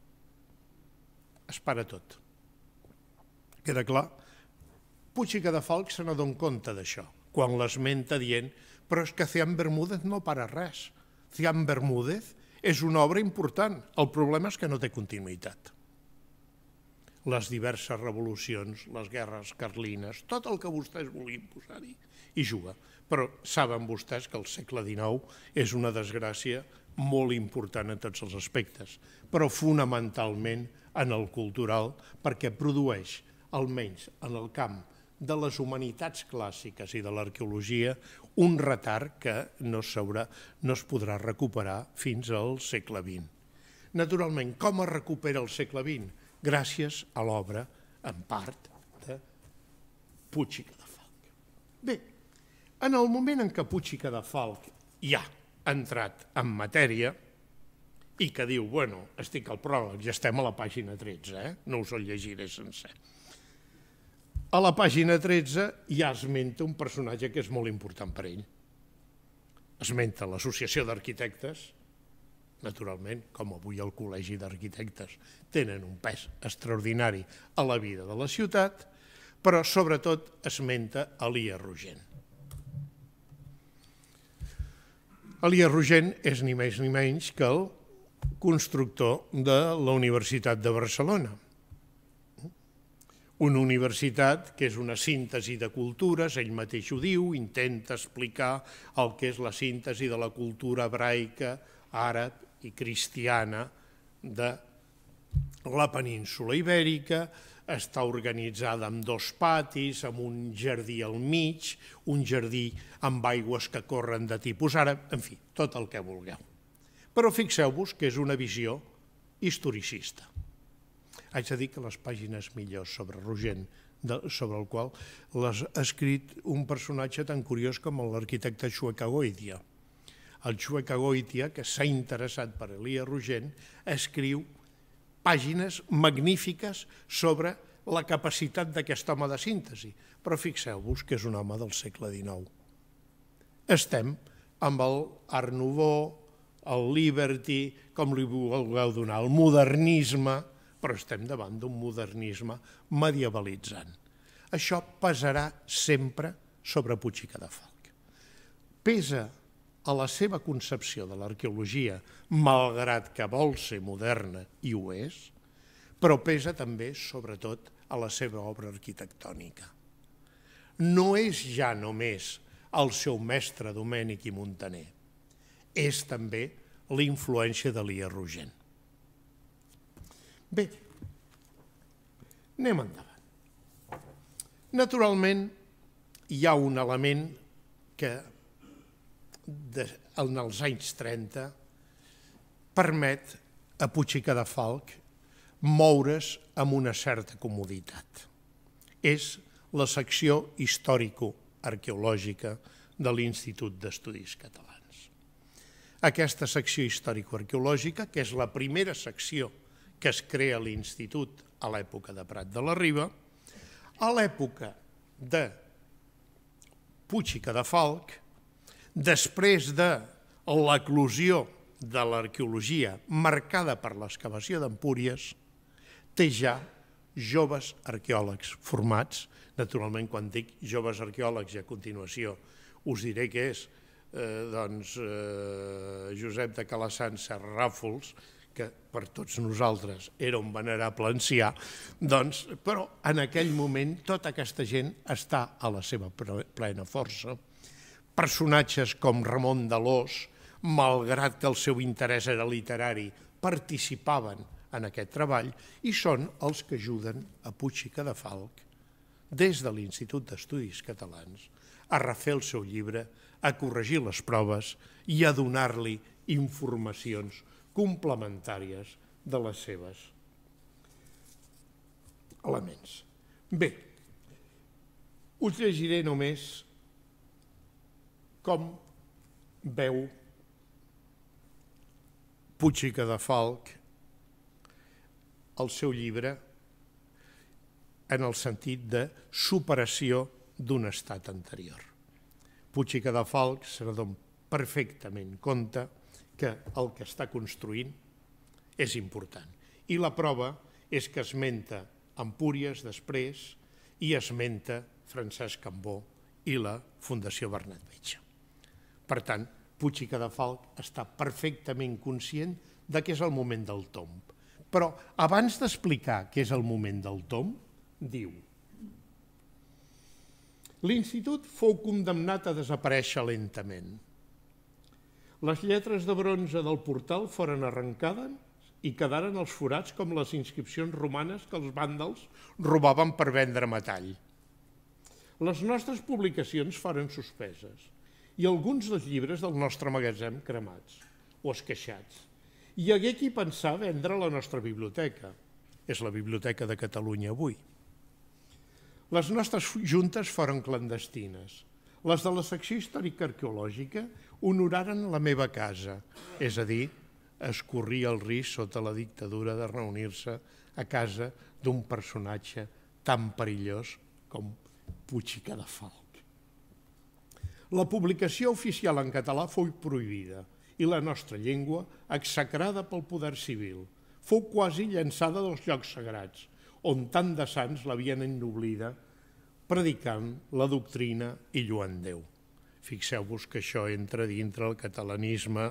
S2: es para tot. Queda clar? Puig i Cadafalch se n'adon compte d'això, quan l'esmenta dient però és que Cian Bermúdez no para res. Cian Bermúdez és una obra important, el problema és que no té continuïtat. Les diverses revolucions, les guerres carlines, tot el que vostès vulguin posar-hi, hi juga. Però saben vostès que el segle dinou és una desgràcia molt important en tots els aspectes, però fonamentalment en el cultural, perquè produeix, almenys en el camp de les humanitats clàssiques i de l'arqueologia, un retard que no, no es podrà recuperar fins al segle vint. Naturalment, com es recupera el segle vint? Gràcies a l'obra, en part, de Puig i Cadafalch. Bé, en el moment en què Puig i Cadafalch ja ha entrat en matèria i que diu, bueno, estic al pròleg, ja estem a la pàgina tretze, eh? No us el llegiré sencer. A la pàgina tretze ja esmenta un personatge que és molt important per ell. Esmenta l'Associació d'Arquitectes, naturalment, com avui el Col·legi d'Arquitectes tenen un pes extraordinari a la vida de la ciutat, però sobretot esmenta Elies Rogent. Elies Rogent és ni més ni menys que el constructor de la Universitat de Barcelona. Una universitat que és una síntesi de cultures, ell mateix ho diu, intenta explicar el que és la síntesi de la cultura hebraica, àrab i cristiana de la península ibèrica, està organitzada amb dos patis, amb un jardí al mig, un jardí amb aigües que corren de tipus àrab, en fi, tot el que vulgueu. Però fixeu-vos que és una visió historicista. Haig de dir que les pàgines millors sobre Rogent, sobre el qual l'ha escrit un personatge tan curiós com l'arquitecte Chueca Goitia. El Chueca Goitia, que s'ha interessat per Elies Rogent, escriu pàgines magnífiques sobre la capacitat d'aquest home de síntesi, però fixeu-vos que és un home del segle dinou. Estem amb el Art Nouveau, el Liberty, com li vulgueu donar, el modernisme, però estem davant d'un modernisme medievalitzant. Això pesarà sempre sobre Puig i Cadafalch. Pesa a la seva concepció de l'arqueologia, malgrat que vol ser moderna, i ho és, però pesa també, sobretot, a la seva obra arquitectònica. No és ja només el seu mestre Domènech i Muntaner, és també la influència d'Elies Rogent. Bé, anem endavant. Naturalment, hi ha un element que en els anys trenta permet a Puig i Cadafalch moure's amb una certa comoditat. És la secció històrico-arqueològica de l'Institut d'Estudis Catalans. Aquesta secció històrico-arqueològica, que és la primera secció que es crea a l'Institut a l'època de Prat de la Riba, a l'època de Puig i Cadafalch, després de l'eclosió de l'arqueologia marcada per l'excavació d'Empúries, té ja joves arqueòlegs formats. Naturalment, quan dic joves arqueòlegs i a continuació us diré que és doncs Josep de Calassanç Serràfols, que per tots nosaltres era un venerable ancià, doncs, però en aquell moment tota aquesta gent està a la seva plena força. Personatges com Ramon d'Alòs, malgrat que el seu interès era literari, participaven en aquest treball i són els que ajuden a Puig i Cadafalch des de l'Institut d'Estudis Catalans, a refer el seu llibre, a corregir les proves i a donar-li informacions complementàries de les seves elements. Bé, us llegiré només com veu Puig i Cadafalch el seu llibre en el sentit de superació d'un estat anterior. Puig i Cadafalch se n'adona perfectament compte que el que està construint és important. I la prova és que esmenta Empúries després i esmenta Francesc Cambó i la Fundació Bernat Metge. Per tant, Puig i Cadafalch està perfectament conscient de què és el moment del tomb. Però abans d'explicar què és el moment del tomb, diu: l'institut fou condemnat a desaparèixer lentament. Les lletres de bronze del portal foren arrencades i quedaren els forats com les inscripcions romanes que els vàndals robaven per vendre metall. Les nostres publicacions foren suspeses i alguns dels llibres del nostre magatzem cremats o esqueixats. Hi hagué qui pensà vendre la nostra biblioteca. És la Biblioteca de Catalunya avui. Les nostres juntes foren clandestines. Les de la secció històrica arqueològica honoraren la meva casa, és a dir, es corria el risc sota la dictadura de reunir-se a casa d'un personatge tan perillós com Puig i Cadafalch. La publicació oficial en català fou prohibida i la nostra llengua execrada pel poder civil. Fou quasi llançada dels llocs sagrats, on tant de sants l'havien ennoblida, predicant la doctrina i lluant Déu. Fixeu-vos que això entra dintre el catalanisme,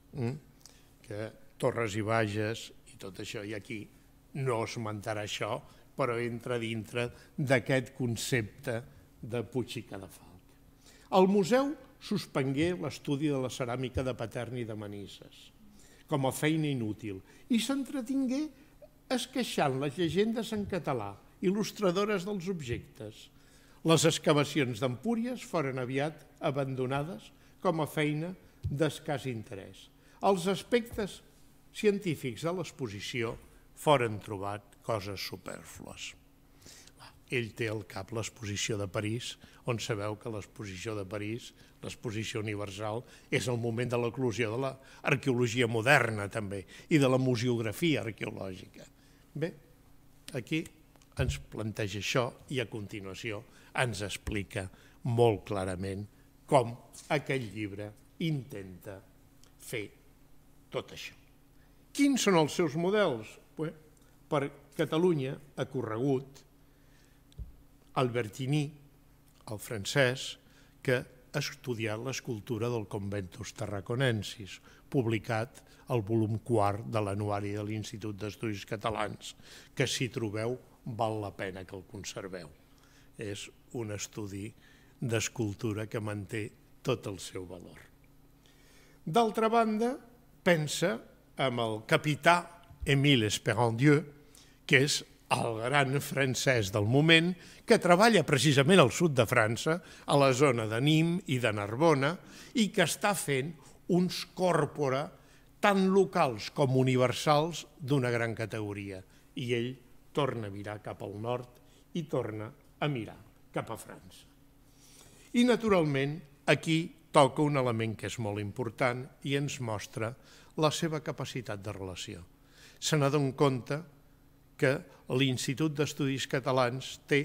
S2: que Torres i Bages i tot això, i aquí no esmentarà això, però entra dintre d'aquest concepte de Puig i Cadafalch. El museu suspengué l'estudi de la ceràmica de Paterna i de Manises com a feina inútil i s'entretingué esqueixant les llegendes en català, il·lustradores dels objectes. Les excavacions d'Empúries foren aviat abandonades com a feina d'escàs interès. Els aspectes científics de l'exposició foren trobat coses supèrflues. Ell té al cap l'exposició de París, on sabeu que l'exposició de París, l'exposició universal, és el moment de l'eclosió de l'arqueologia moderna també i de la museografia arqueològica. Bé, aquí ens planteja això i a continuació ens explica molt clarament com aquell llibre intenta fer tot això. Quins són els seus models? Per Catalunya ha corregut Albertini, el francès, que ha estudiat l'escultura del Conventus Tarraconensis, publicat al volum quart de l'anuari de l'Institut d'Estudis Catalans, que si trobeu val la pena que el conserveu. És un estudi d'escultura que manté tot el seu valor. D'altra banda, pensa en el capità Émile Espérandieu, que és el gran francès del moment, que treballa precisament al sud de França, a la zona de Nîmes i de Narbona, i que està fent uns còrpora tant locals com universals d'una gran categoria. I ell torna a mirar cap al nord i torna a mirar cap a França. I, naturalment, aquí toca un element que és molt important i ens mostra la seva capacitat de relació. Se n'adona compte que l'Institut d'Estudis Catalans té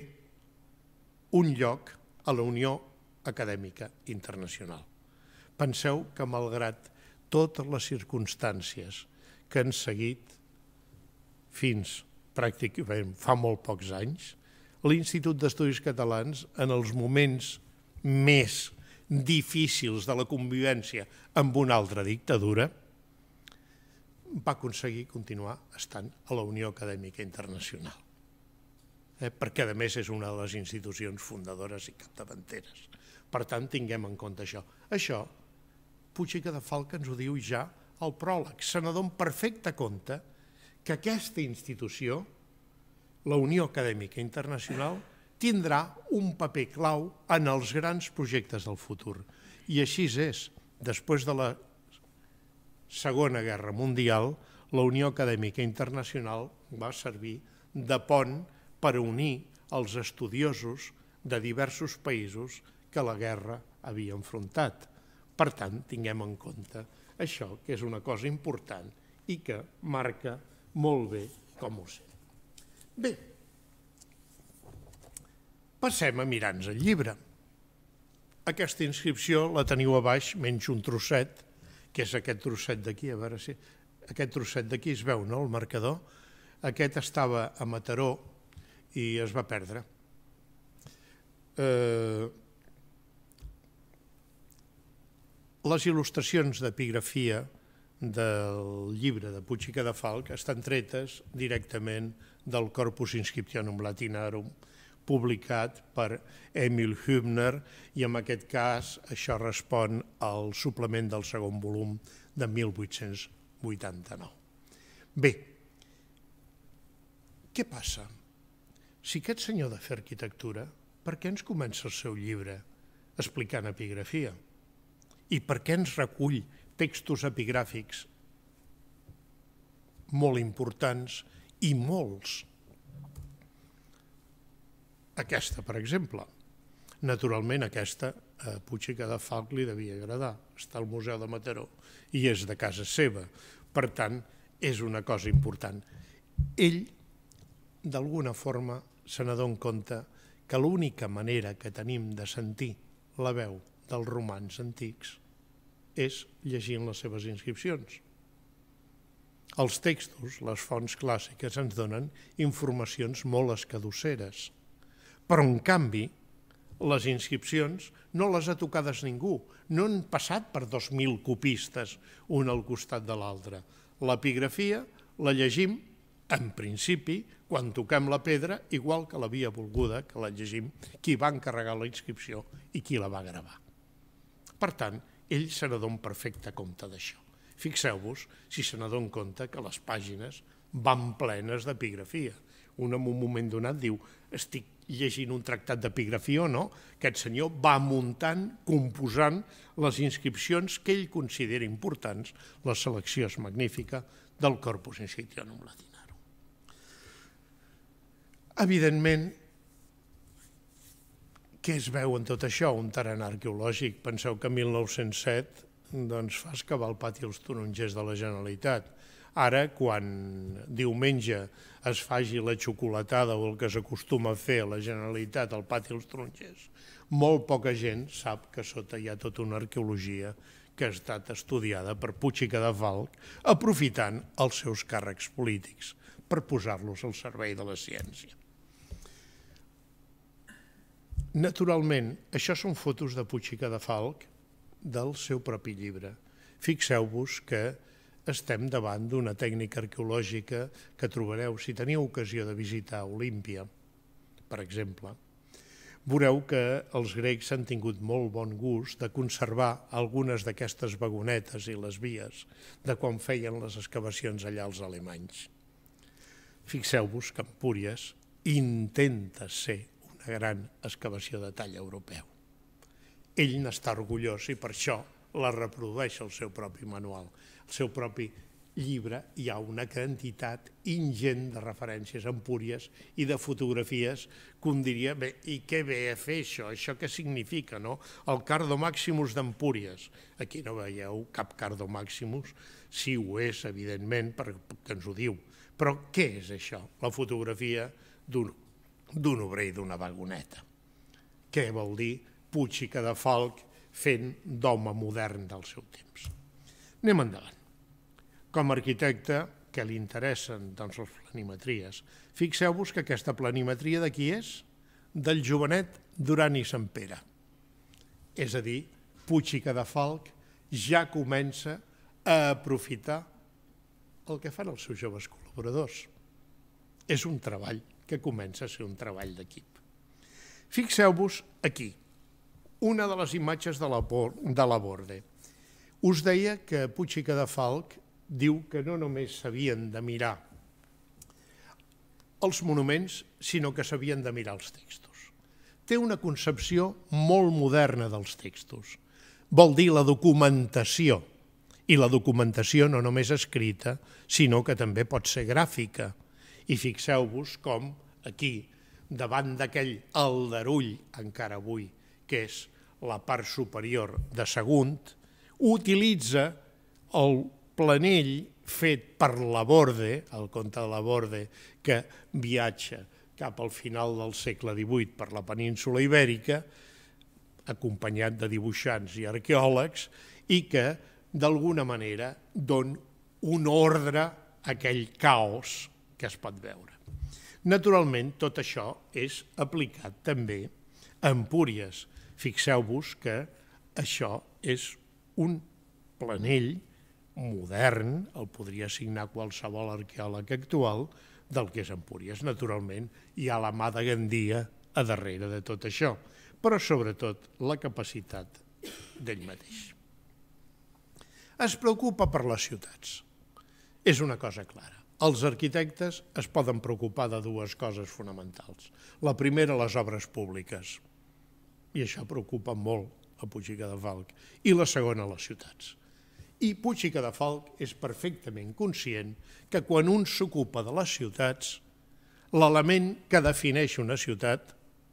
S2: un lloc a la Unió Acadèmica Internacional. Penseu que, malgrat totes les circumstàncies que han seguit fins pràcticament fa molt pocs anys, l'Institut d'Estudis Catalans, en els moments més difícils de la convivència amb una altra dictadura, va aconseguir continuar estant a la Unió Acadèmica Internacional, perquè a més és una de les institucions fundadores i capdavanteres. Per tant, tinguem en compte això. Això, Puig i Cadafalch ens ho diu ja al pròleg. Se n'adona perfecte compte que aquesta institució, la Unió Acadèmica Internacional, tindrà un paper clau en els grans projectes del futur. I així és. Després de la Segona Guerra Mundial, la Unió Acadèmica Internacional va servir de pont per unir els estudiosos de diversos països que la guerra havia enfrontat. Per tant, tinguem en compte això, que és una cosa important i que marca molt bé com ho sé. Bé, passem a mirar-nos el llibre. Aquesta inscripció la teniu a baix, menys un trosset, que és aquest trosset d'aquí, a veure si... Aquest trosset d'aquí es veu, no?, el marcador. Aquest estava a Mataró i es va perdre. Eh... Les il·lustracions d'epigrafia del llibre de Puig i Cadafalch estan tretes directament del Corpus Inscriptionum Latinarum, publicat per Emil Hübner, i en aquest cas això respon al suplement del segon volum de mil vuit-cents vuitanta-nou. Bé, què passa? Si aquest senyor de fer arquitectura, per què ens comença el seu llibre explicant epigrafia? I per què ens recull textos epigràfics molt importants i molts? Aquesta, per exemple. Naturalment, aquesta a Puig i Cadafalch li devia agradar. Està al Museu de Mataró i és de casa seva. Per tant, és una cosa important. Ell, d'alguna forma, se n'adona compte que l'única manera que tenim de sentir la veu dels romans antics és llegint les seves inscripcions. Els textos, les fonts clàssiques, ens donen informacions molt escadusseres, però en canvi les inscripcions no les ha tocades ningú, no han passat per dos mil copistes un al costat de l'altre. L'epigrafia la llegim, en principi, quan toquem la pedra, igual que l'havia volguda, que la llegim, qui va encarregar la inscripció i qui la va gravar. Per tant, ell se n'adona perfecte compte d'això. Fixeu-vos si se n'adona compte que les pàgines van plenes d'epigrafia. Un en un moment donat diu, estic llegint un tractat d'epigrafia o no? Aquest senyor va muntant, composant les inscripcions que ell considera importants. La selecció és magnífica del Corpus Inscriptionum Latinarum. Evidentment, què es veu en tot això? Un tarannà arqueològic. Penseu que mil nou-cents set doncs, fa excavar el pati als tarongers de la Generalitat. Ara, quan diumenge es faci la xocolatada o el que s'acostuma a fer a la Generalitat al pati dels tarongers, molt poca gent sap que sota hi ha tota una arqueologia que ha estat estudiada per Puig i Cadafalch, aprofitant els seus càrrecs polítics per posar-los al servei de la ciència. Naturalment, això són fotos de Puig i Cadafalch del seu propi llibre. Fixeu-vos que estem davant d'una tècnica arqueològica que trobareu si teniu ocasió de visitar Olímpia, per exemple. Veureu que els grecs han tingut molt bon gust de conservar algunes d'aquestes vagonetes i les vies de quan feien les excavacions allà els alemanys. Fixeu-vos que Empúries intenta ser una gran excavació de tall europeu. Ell n'està orgullós i per això la reprodueix el seu propi manual. El seu propi llibre hi ha una quantitat ingent de referències a Empúries i de fotografies que un diria, bé, i què ve a fer això? Això què significa, no? El Cardo Maximus d'Empúries. Aquí no veieu cap Cardo Maximus, sí ho és, evidentment, perquè ens ho diu. Però què és això? La fotografia d'un obrer i d'una vagoneta. Què vol dir Puig i Cadafalch fent d'home modern del seu temps? Anem endavant. Com a arquitecte, que li interessen doncs, les planimetries, fixeu-vos que aquesta planimetria de qui és? Del jovenet Duran i Sant Pere. És a dir, Puig i Cadafalch ja comença a aprofitar el que fan els seus joves col·laboradors. És un treball que comença a ser un treball d'equip. Fixeu-vos aquí, una de les imatges de la, de la Borde. Us deia que Puig i Cadafalch diu que no només s'havien de mirar els monuments, sinó que s'havien de mirar els textos. té una concepció molt moderna dels textos. Vol dir la documentació. I la documentació no només escrita, sinó que també pot ser gràfica. I fixeu-vos com aquí, davant d'aquell aldarull, encara avui, que és la part superior de Sagunt, utilitza el planell fet per Laborde, el comte de Laborde, que viatja cap al final del segle divuit per la península ibèrica, acompanyat de dibuixants i arqueòlegs, i que, d'alguna manera, dona un ordre a aquell caos que es pot veure. Naturalment, tot això és aplicat també a Empúries. Fixeu-vos que això és un planell modern, el podria signar qualsevol arqueòleg actual, del que és Empúries. Naturalment, hi ha la mà de Gandia a darrere de tot això, però sobretot la capacitat d'ell mateix. Es preocupa per les ciutats. És una cosa clara. Els arquitectes es poden preocupar de dues coses fonamentals. La primera, les obres públiques, i això preocupa molt a Puig i Cadafalch, i la segona, les ciutats. I Puig i Cadafalch és perfectament conscient que quan un s'ocupa de les ciutats, l'element que defineix una ciutat,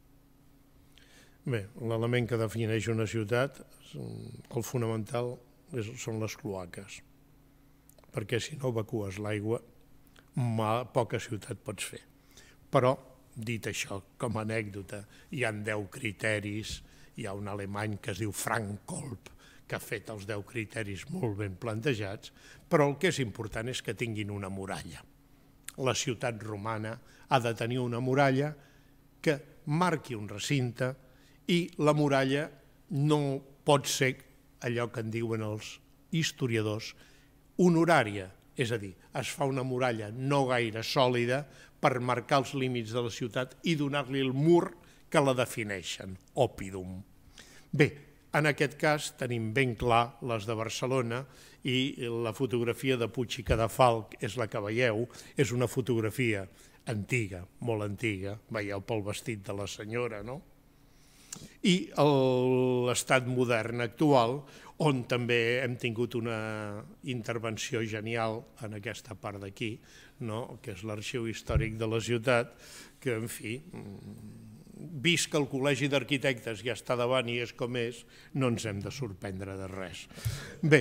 S2: bé, l'element que defineix una ciutat, el fonamental són les cloaques, perquè si no evacues l'aigua, poca ciutat pots fer. Però, dit això, com a anècdota, hi ha deu criteris, hi ha un alemany que es diu Frank Kolb, que ha fet els deu criteris molt ben plantejats, però el que és important és que tinguin una muralla. La ciutat romana ha de tenir una muralla que marqui un recinte i la muralla no pot ser allò que en diuen els historiadors honorària, és a dir, es fa una muralla no gaire sòlida per marcar els límits de la ciutat i donar-li el mur que la defineixen, òpidum. Bé, en aquest cas tenim ben clar les de Barcelona i la fotografia de Puig i Cadafalch és la que veieu, és una fotografia antiga, molt antiga, veieu pel vestit de la senyora, no? I l'estat modern actual, on també hem tingut una intervenció genial en aquesta part d'aquí, que és l'arxiu històric de la ciutat, que, en fi, vist que el Col·legi d'Arquitectes ja està davant i és com és, no ens hem de sorprendre de res. Bé,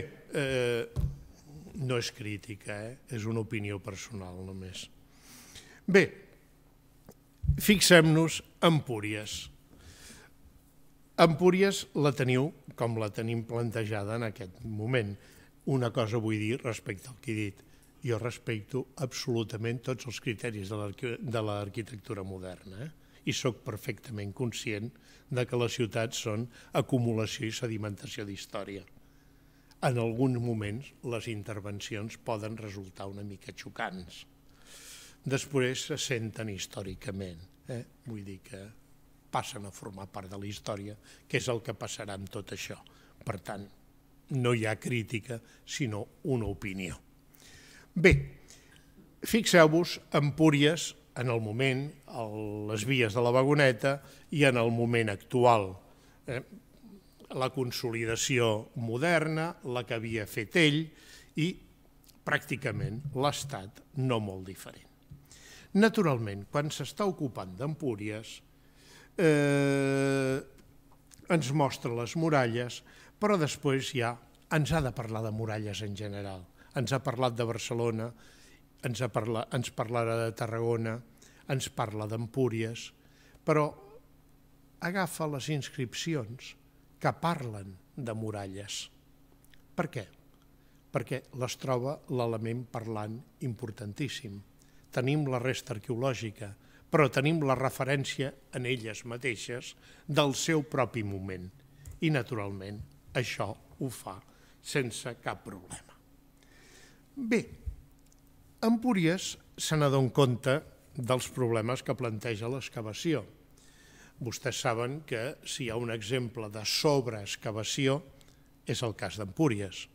S2: no és crítica, és una opinió personal només. Bé, fixem-nos en Empúries. Empúries la teniu com la tenim plantejada en aquest moment. Una cosa vull dir respecte al que he dit. Jo respecto absolutament tots els criteris de l'arquitectura moderna i sóc perfectament conscient que les ciutats són acumulació i sedimentació d'història. En alguns moments les intervencions poden resultar una mica xocants. Després se senten històricament. Vull dir que passen a formar part de la història, que és el que passarà amb tot això. Per tant, no hi ha crítica, sinó una opinió. Bé, fixeu-vos, Empúries, en el moment, les vies de la Vagoneta, i en el moment actual, la consolidació moderna, la que havia fet ell, i pràcticament l'estat no molt diferent. Naturalment, quan s'està ocupant d'Empúries, ens mostra les muralles, però després ja ens ha de parlar de muralles en general. Ens ha parlat de Barcelona, ens parlarà de Tarragona, ens parla d'Empúries, però agafa les inscripcions que parlen de muralles. Per què? Perquè les troba l'element parlant importantíssim. Tenim la resta arqueològica, però tenim la referència en elles mateixes del seu propi moment. I, naturalment, això ho fa sense cap problema. Bé, Empúries se n'adona compte dels problemes que planteja l'excavació. Vostès saben que si hi ha un exemple de sobreexcavació és el cas d'Empúries.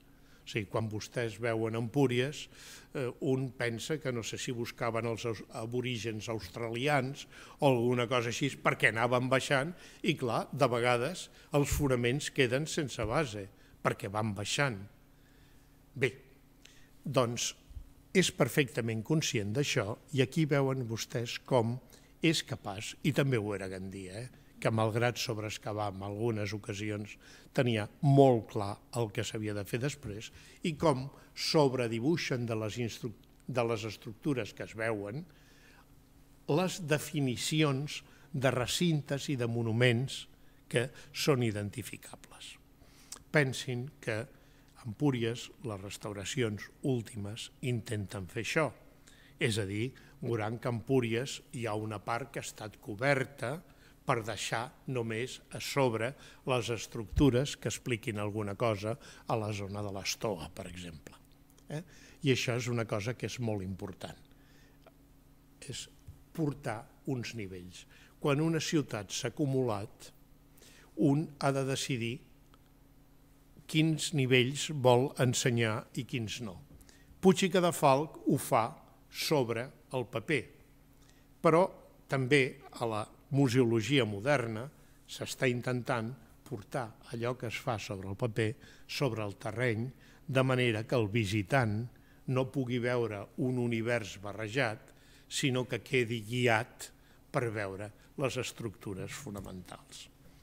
S2: O sigui, quan vostès veuen Empúries, un pensa que no sé si buscaven els aborígens australians o alguna cosa així, perquè anaven baixant i, clar, de vegades els fonaments queden sense base, perquè van baixant. Bé, doncs és perfectament conscient d'això i aquí veuen vostès com és capaç, i també ho era Gandia, eh? que malgrat sobreexcavar en algunes ocasions tenia molt clar el que s'havia de fer després i com sobredibuixen de les, de les estructures que es veuen les definicions de recintes i de monuments que són identificables. Pensin que a Empúries les restauracions últimes intenten fer això, és a dir, veuran que a Empúries hi ha una part que ha estat coberta per deixar només a sobre les estructures que expliquin alguna cosa a la zona de l'Estoa, per exemple. Eh? I això és una cosa que és molt important. És portar uns nivells. Quan una ciutat s'ha acumulat, un ha de decidir quins nivells vol ensenyar i quins no. Puig i Cadafalch ho fa sobre el paper, però també a la museologia moderna s'està intentant portar allò que es fa sobre el paper, sobre el terreny, de manera que el visitant no pugui veure un univers barrejat, sinó que quedi guiat per veure les estructures fonamentals.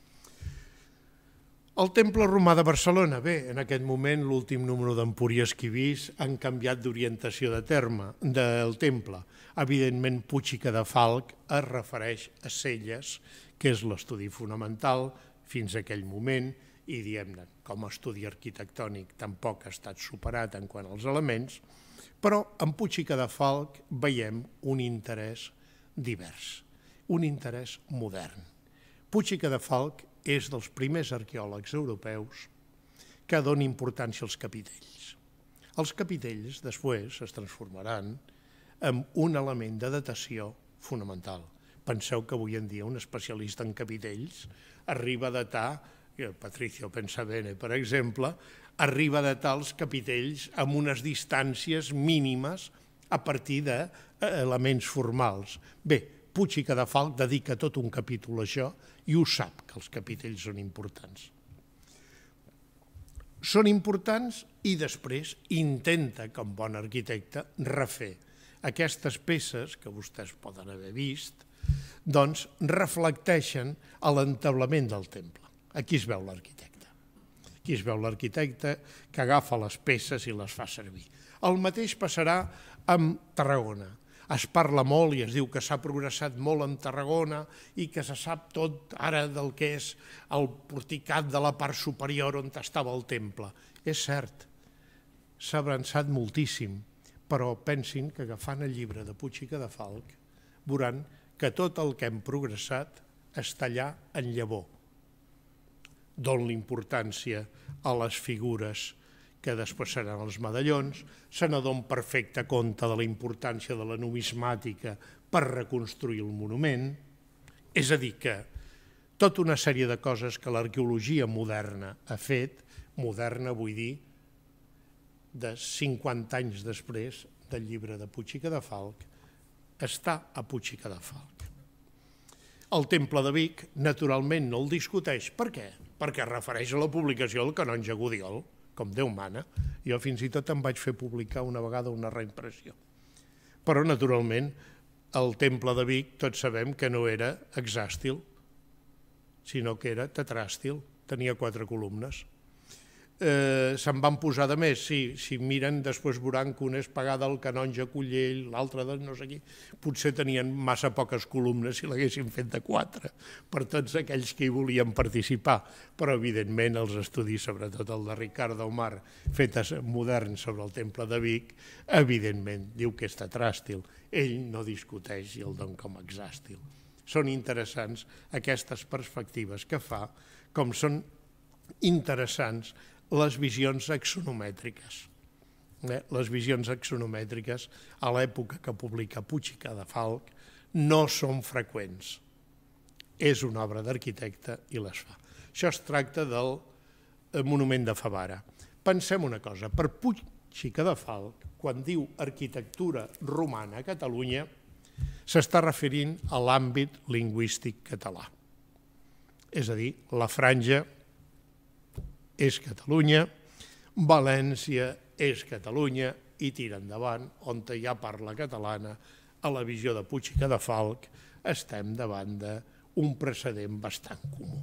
S2: El Temple Romà de Barcelona, bé, en aquest moment l'últim número d'Empúries que he vist han canviat d'orientació de terme del temple. Evidentment, Puig i Cadafalch es refereix a Celles, que és l'estudi fonamental fins a aquell moment, i diguem-ne, com a estudi arquitectònic tampoc ha estat superat en quant als elements, però en Puig i Cadafalch veiem un interès divers, un interès modern. Puig i Cadafalch és dels primers arqueòlegs europeus que dona importància als capitells. Els capitells després es transformaran en un element de datació fonamental. Penseu que avui en dia un especialista en capitells arriba a datar, Patricio Pensabene, per exemple, arriba a datar els capitells amb unes distàncies mínimes a partir d'elements formals. Bé, Puig i Cadafalch dedica tot un capítol a això i ho sap, que els capitells són importants. Són importants i després intenta, com bon arquitecte, refer aquestes peces que vostès poden haver vist, doncs reflecteixen a l'entablament del temple. Aquí es veu l'arquitecte. Aquí es veu l'arquitecte que agafa les peces i les fa servir. El mateix passarà amb Tarragona. Es parla molt i es diu que s'ha progressat molt en Tarragona i que se sap tot ara del que és el porticat de la part superior on estava el temple. És cert, s'ha avançat moltíssim, però pensin que agafant el llibre de Puig i Cadafalch veuran que tot el que hem progressat està allà en llavor. Don l'importància a les figures que després seran els medallons, se n'adon perfecte compte de la importància de la numismàtica per reconstruir el monument. És a dir, que tota una sèrie de coses que l'arqueologia moderna ha fet, moderna vull dir, de cinquanta anys després del llibre de Puig i Cadafalch, està a Puig i Cadafalch. El Temple de Vic, naturalment, no el discuteix. Per què? Perquè es refereix a la publicació del canonge Gudiol, com Déu mana. Jo fins i tot em vaig fer publicar una vegada una reimpressió. Però, naturalment, el Temple de Vic tots sabem que no era hexàstil, sinó que era tetràstil, tenia quatre columnes. Se'n van posar de més, sí, si miren després veuran que una és pagada al canonge Cullell, l'altra de no sé qui, potser tenien massa poques columnes si l'haguessin fet de quatre, per tots aquells que hi volien participar, però evidentment els estudis, sobretot el de Ricardo Omar, fetes moderns sobre el Temple de Vic, evidentment diu que és tetràstil, ell no discuteix i el don com a hexàstil. Són interessants aquestes perspectives que fa, com són interessants les visions axonomètriques. Les visions axonomètriques a l'època que publica Puig i Cadafalch no són freqüents. És una obra d'arquitecte i les fa. Això es tracta del monument de Favara. pensem una cosa, per Puig i Cadafalch, quan diu arquitectura romana a Catalunya, s'està referint a l'àmbit lingüístic català. És a dir, la Franja és Catalunya, València és Catalunya i tira endavant, on hi ha parla catalana, a la visió de Puig i Cadafalch estem davant d'un precedent bastant comú.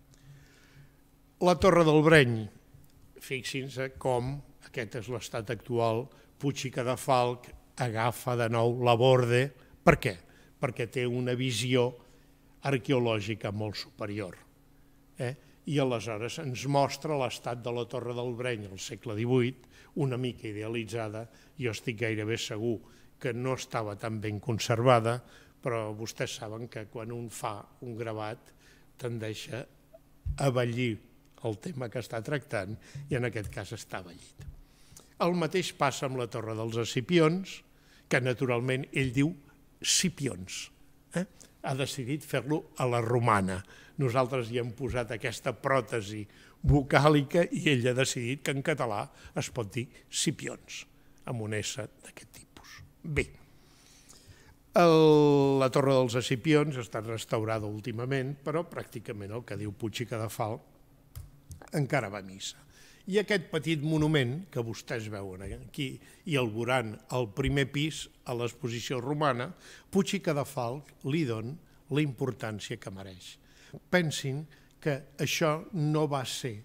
S2: La Torre del Breny, fixin-se com aquest és l'estat actual, Puig i Cadafalch agafa de nou la borde. Per què? Perquè té una visió arqueològica molt superior. I aleshores ens mostra l'estat de la Torre del Breny al segle divuit, una mica idealitzada. Jo estic gairebé segur que no estava tan ben conservada, però vostès saben que quan un fa un gravat tendeix a avellir el tema que està tractant i en aquest cas està avellit. El mateix passa amb la Torre dels Escipions, que naturalment ell diu Scipions. Ha decidit fer-lo a la romana. Nosaltres hi hem posat aquesta pròtesi vocàlica i ell ha decidit que en català es pot dir Scipions, amb un S d'aquest tipus. Bé, la Torre dels Escipions ha estat restaurada últimament, però pràcticament el que diu Puig i Cadafalch encara va a missa. I aquest petit monument que vostès veuen aquí i el veuran al primer pis a l'exposició romana, Puig i Cadafalch li don la importància que mereix. Pensin que això no va ser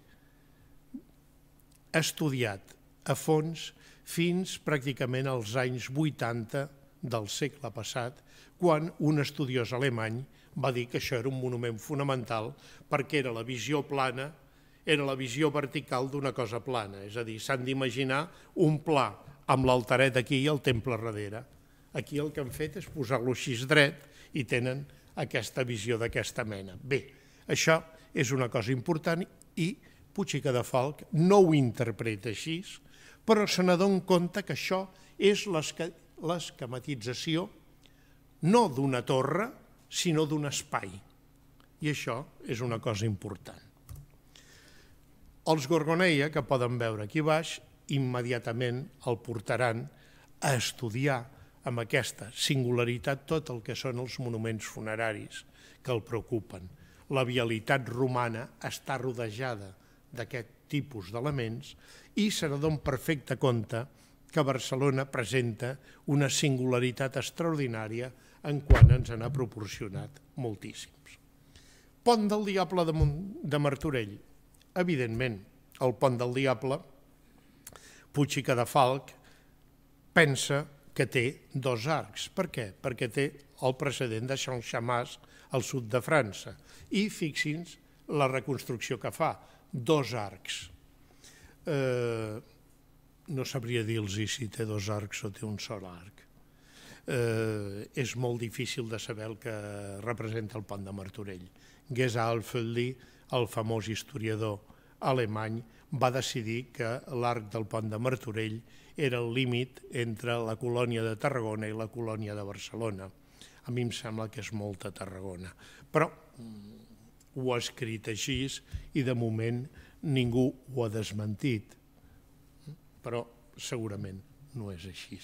S2: estudiat a fons fins pràcticament als anys vuitanta del segle passat, quan un estudiós alemany va dir que això era un monument fonamental perquè era la visió plana, era la visió vertical d'una cosa plana, és a dir, s'han d'imaginar un pla amb l'altaret aquí i el temple darrere. Aquí el que han fet és posar-lo així dret i tenen aquesta visió d'aquesta mena. Bé, això és una cosa important i Puig i Cadafalch no ho interpreta així, però se n'adona compte que això és l'esquematització no d'una torre, sinó d'un espai. I això és una cosa important. Els Gorgonèia, que poden veure aquí baix, immediatament el portaran a estudiar amb aquesta singularitat tot el que són els monuments funeraris que el preocupen. La vialitat romana està rodejada d'aquest tipus d'elements i se n'adona perfecte compte que Barcelona presenta una singularitat extraordinària en quant ens n'ha proporcionat moltíssims. Pont del Diable de Martorell. Evidentment, el Pont del Diable, Puig i Cadafalch pensa que té dos arcs. Per què? Perquè té el precedent de Saint-Chammas al sud de França. I fixin-se la reconstrucció que fa, dos arcs. No sabria dir-los si té dos arcs o té un sol arc. És molt difícil de saber el que representa el Pont de Martorell. Gesalföldi, el famós historiador alemany, va decidir que l'arc del Pont de Martorell era el límit entre la colònia de Tarragona i la colònia de Barcelona. A mi em sembla que és molta Tarragona, però ho ha escrit així i de moment ningú ho ha desmentit, però segurament no és així.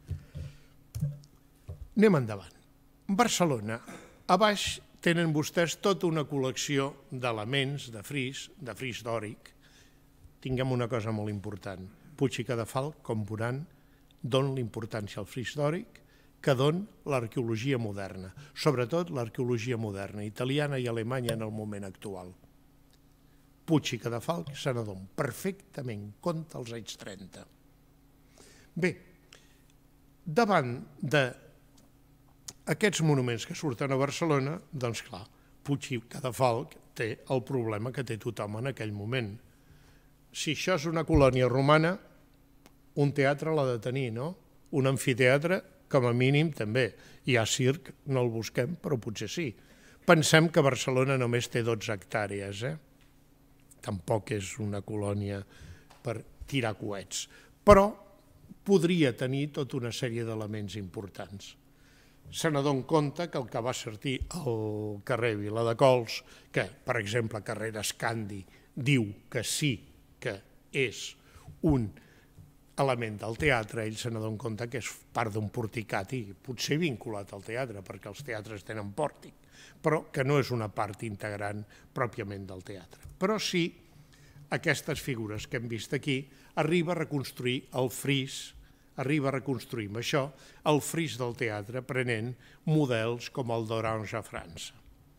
S2: Anem endavant. Barcelona, a baix tenen vostès tota una col·lecció d'elements de fris, de fris dòric. Tinguem una cosa molt important. Puig i Cadafalch, com veuran, donen l'importància al fris dòric que don l'arqueologia moderna, sobretot l'arqueologia moderna, italiana i alemanya en el moment actual. Puig i Cadafalch se n'adonen perfectament compte als anys trenta. Bé, davant de aquests monuments que surten a Barcelona, doncs clar, Puig i Cadafalch té el problema que té tothom en aquell moment. Si això és una colònia romana, un teatre l'ha de tenir, no? Un amfiteatre, com a mínim, també. Hi ha circ, no el busquem, però potser sí. Pensem que Barcelona només té dotze hectàrees, eh? Tampoc és una colònia per tirar coets, però podria tenir tota una sèrie d'elements importants. Se n'adona compte que el que va sortir al carrer Viladecols, que, per exemple, carrer Escandi, diu que sí que és un element del teatre, ell se n'adona compte que és part d'un porticat i potser vinculat al teatre, perquè els teatres tenen pòrtic, però que no és una part integrant pròpiament del teatre. Però sí, aquestes figures que hem vist aquí arriba a reconstruir el fris, arriba a reconstruir amb això el fris del teatre prenent models com el d'Orange a França.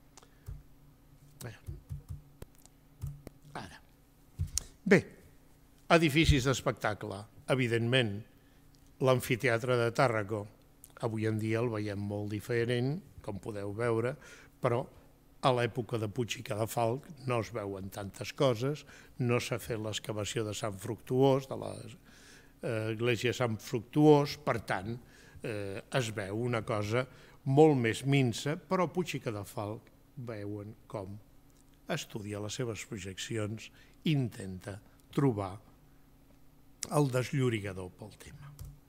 S2: Ara. Bé, edificis d'espectacle. Evidentment, l'amfiteatre de Tàrraco, avui en dia el veiem molt diferent, com podeu veure, però a l'època de Puig i Cadafalch no es veuen tantes coses, no s'ha fet l'excavació de Sant Fructuós, de l'església de Sant Fructuós, per tant, es veu una cosa molt més minsa, però Puig i Cadafalch veuen com estudia les seves projeccions i intenta trobar el desllorigador pel tema.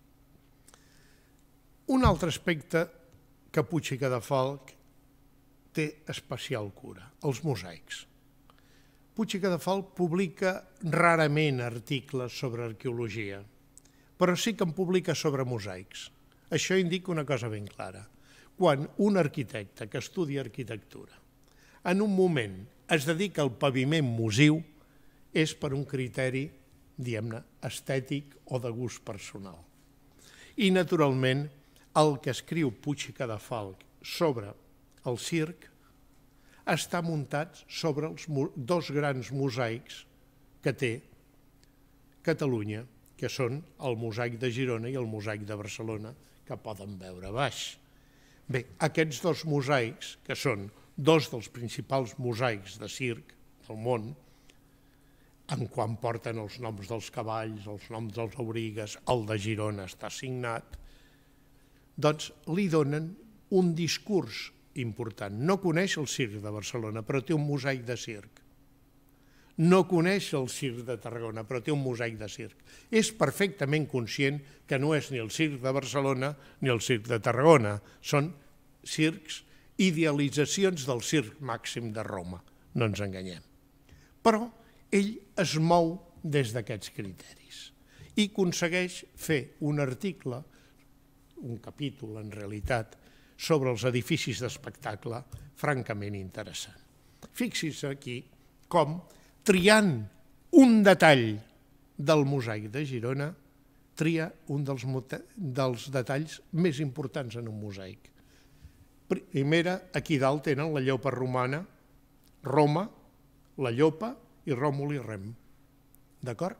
S2: Un altre aspecte que Puig i Cadafalch té especial cura, els mosaics. Puig i Cadafalch publica rarament articles sobre arqueologia, però sí que en publica sobre mosaics. Això indica una cosa ben clara. Quan un arquitecte que estudia arquitectura en un moment es dedica al paviment mosiu és per un criteri, diguem-ne, estètic o de gust personal. I, naturalment, el que escriu Puig i Cadafalch sobre el circ està muntat sobre els dos grans mosaics que té Catalunya, que són el mosaic de Girona i el mosaic de Barcelona, que poden veure a baix. Bé, aquests dos mosaics, que són dos dels principals mosaics de circ del món, en quan porten els noms dels cavalls, els noms dels aurigues, el de Girona està signat, doncs li donen un discurs important. No coneix el circ de Barcelona, però té un mosaic de circ. No coneix el circ de Tarragona, però té un mosaic de circ. És perfectament conscient que no és ni el circ de Barcelona ni el circ de Tarragona. Són circs, idealitzacions del circ màxim de Roma, no ens enganyem. Però ell es mou des d'aquests criteris i aconsegueix fer un article, un capítol en realitat, sobre els edificis d'espectacle francament interessant. Fixi's aquí com, triant un detall del mosaic de Girona, tria un dels, dels detalls més importants en un mosaic. Primera, aquí dalt tenen la llopa romana, Roma, la llopa i Ròmul i Rem. D'acord?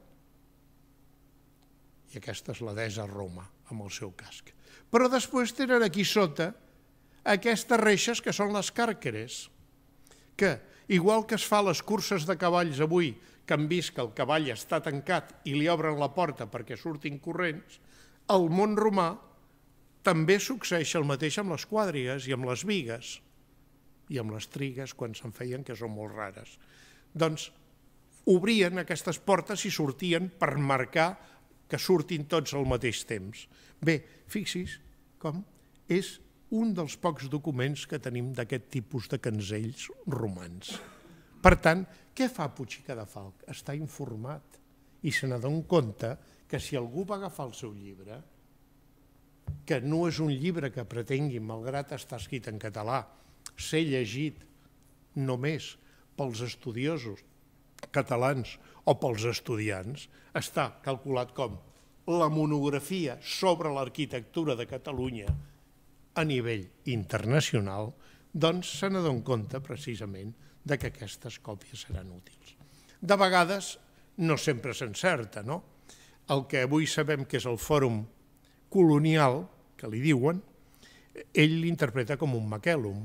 S2: I aquesta és la deessa Roma, amb el seu casc. Però després tenen aquí sota aquestes reixes que són les càrqueres, que, igual que es fa a les curses de cavalls avui, que han vist que el cavall està tancat i li obren la porta perquè surtin corrents, al món romà també succeeix el mateix amb les quadrigues i amb les bigues i amb les trigues quan se'n feien, que són molt rares. Doncs obrien aquestes portes i sortien per marcar que surtin tots al mateix temps. Bé, fixi's com és un dels pocs documents que tenim d'aquest tipus de canzells romans. Per tant, què fa Puig i Cadafalch? Està informat i se n'adona compte que si algú va agafar el seu llibre, que no és un llibre que pretengui, malgrat estar escrit en català, ser llegit només pels estudiosos catalans o pels estudiants, està calculat com la monografia sobre l'arquitectura de Catalunya a nivell internacional, doncs se n'adona compte precisament de que aquestes còpies seran útils. De vegades no sempre s'encerta, no? El que avui sabem que és el fòrum colonial, que li diuen, ell l'interpreta com un maquèlum,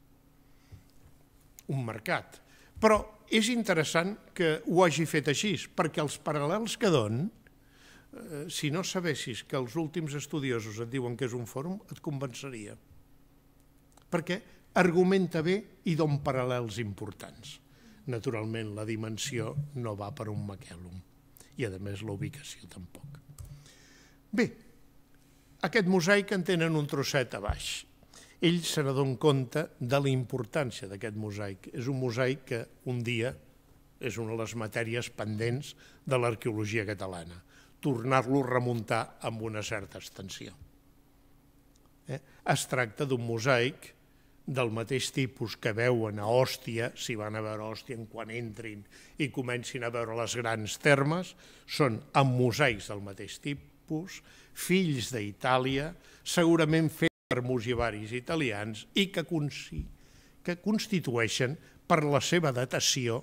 S2: un mercat. Però és interessant que ho hagi fet així, perquè els paral·lels que don, si no sabessis que els últims estudiosos et diuen que és un fòrum, et convenceria. Perquè argumenta bé i don paral·lels importants. Naturalment, la dimensió no va per un maquèlum i, a més, la ubicació tampoc. Bé, aquest mosaic en tenen un trosset a baix. Ell se n'adona compte de la importància d'aquest mosaic. És un mosaic que un dia és una de les matèries pendents de l'arqueologia catalana, tornar-lo a remuntar amb una certa extensió. Eh? Es tracta d'un mosaic del mateix tipus que veuen a Òstia, si van a veure Òstia quan entrin i comencin a veure les grans termes, són amb mosaics del mateix tipus, fills d'Itàlia, segurament fets per musivaris italians i que, que constitueixen, per la seva datació,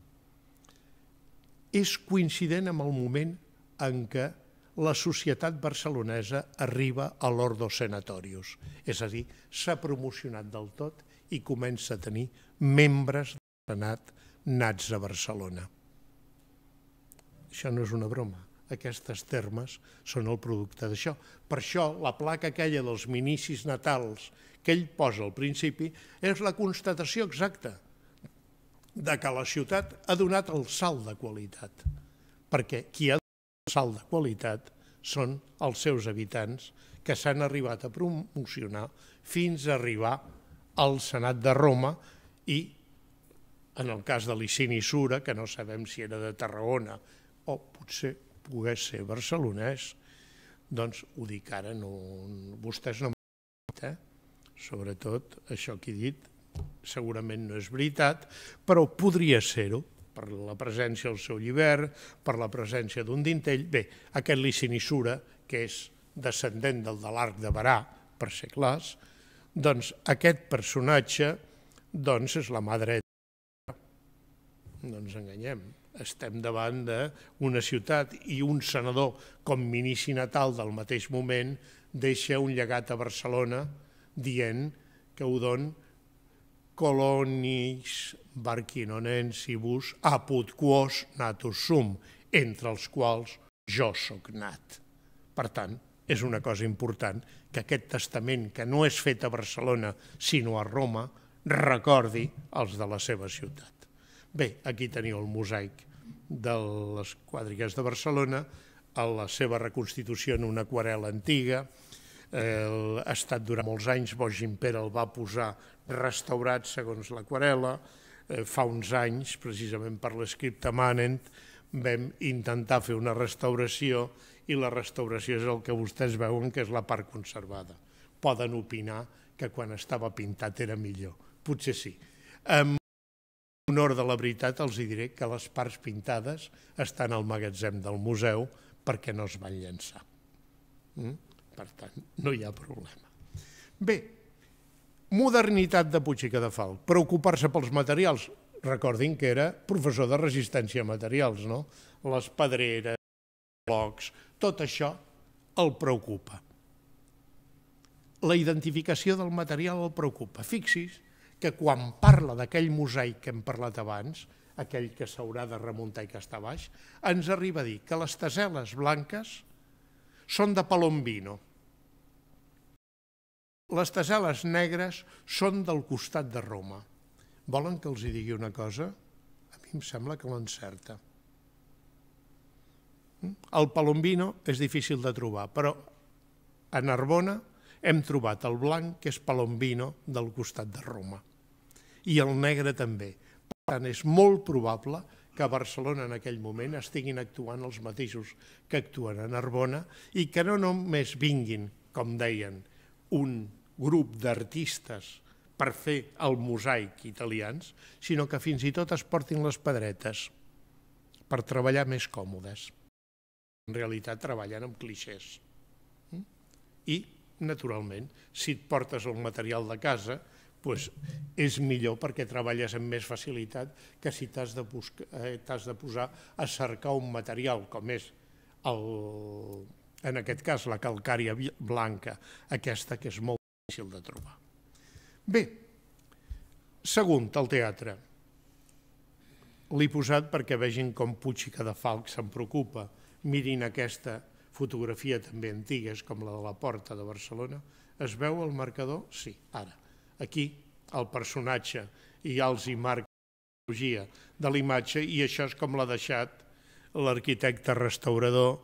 S2: és coincident amb el moment en què la societat barcelonesa arriba a l'Ordo Senatorius, és a dir, s'ha promocionat del tot i comença a tenir membres del Senat nats a Barcelona. Això no és una broma, aquestes termes són el producte d'això. Per això la placa aquella dels minicis natals que ell posa al principi és la constatació exacta de que la ciutat ha donat el salt de qualitat, perquè qui ha donat el salt de qualitat són els seus habitants que s'han arribat a promocionar fins a arribar al Senat de Roma i, en el cas de Licini Sura, que no sabem si era de Tarragona o potser pogués ser barcelonès, doncs ho dic ara, no, vostès no m'han dit, eh? Sobretot això que he dit, segurament no és veritat, però podria ser-ho, per la presència del seu llibert, per la presència d'un dintell. Bé, aquest Licini Sura, que és descendent del de l'Arc de Barà, per ser clars, doncs aquest personatge doncs és la mà dreta. No ens enganyem, estem davant d'una ciutat i un senador com Minici Natal del mateix moment deixa un llegat a Barcelona dient que ho don colonis barquinonensibus apud quos natus sum, entre els quals jo soc nat. Per tant, és una cosa important que aquest testament, que no és fet a Barcelona sinó a Roma, recordi els de la seva ciutat. Bé, aquí teniu el mosaic de les quadrigues de Barcelona, a la seva reconstitució en una aquarel·la antiga. Ha estat durant molts anys, Boix Gimpera el va posar restaurat segons l'aquarel·la. Fa uns anys, precisament per l'Scripta Manent, vam intentar fer una restauració i la restauració és el que vostès veuen, que és la part conservada. Poden opinar que quan estava pintat era millor. Potser sí. En honor de la veritat els diré que les parts pintades estan al magatzem del museu perquè no es van llançar. Per tant, no hi ha problema. Bé, modernitat de Puig i Cadafalch. Preocupar-se pels materials. Recordin que era professor de resistència a materials, no? Les pedreres, els blocs, tot això el preocupa. La identificació del material el preocupa. Fixi's que quan parla d'aquell mosaic que hem parlat abans, aquell que s'haurà de remuntar i que està baix, ens arriba a dir que les teseles blanques són de Palombino. Les teseles negres són del costat de Roma. Volen que els digui una cosa? A mi em sembla que l'encerta. El Palombino és difícil de trobar, però a Narbona hem trobat el blanc, que és Palombino, del costat de Roma. I el negre també. Per tant, és molt probable que a Barcelona en aquell moment estiguin actuant els mateixos que actuen a Narbona i que no només vinguin, com deien, un grup d'artistes per fer el mosaic italians, sinó que fins i tot es portin les pedretes per treballar més còmodes. En realitat treballen amb clixés. I, naturalment, si et portes el material de casa, doncs és millor perquè treballes amb més facilitat que si t'has de, eh, t'has de posar a cercar un material com és, el, en aquest cas, la calcària blanca, aquesta que és molt difícil de trobar. Bé, segon, el teatre. L'he posat perquè vegin com Puig i Cadafalch se'n preocupa. Mirin aquesta fotografia també antigues, com la de la Porta de Barcelona. Es veu el marcador? Sí, ara. Aquí el personatge i ja els hi marca la tipologia de l'imatge i això és com l'ha deixat l'arquitecte restaurador,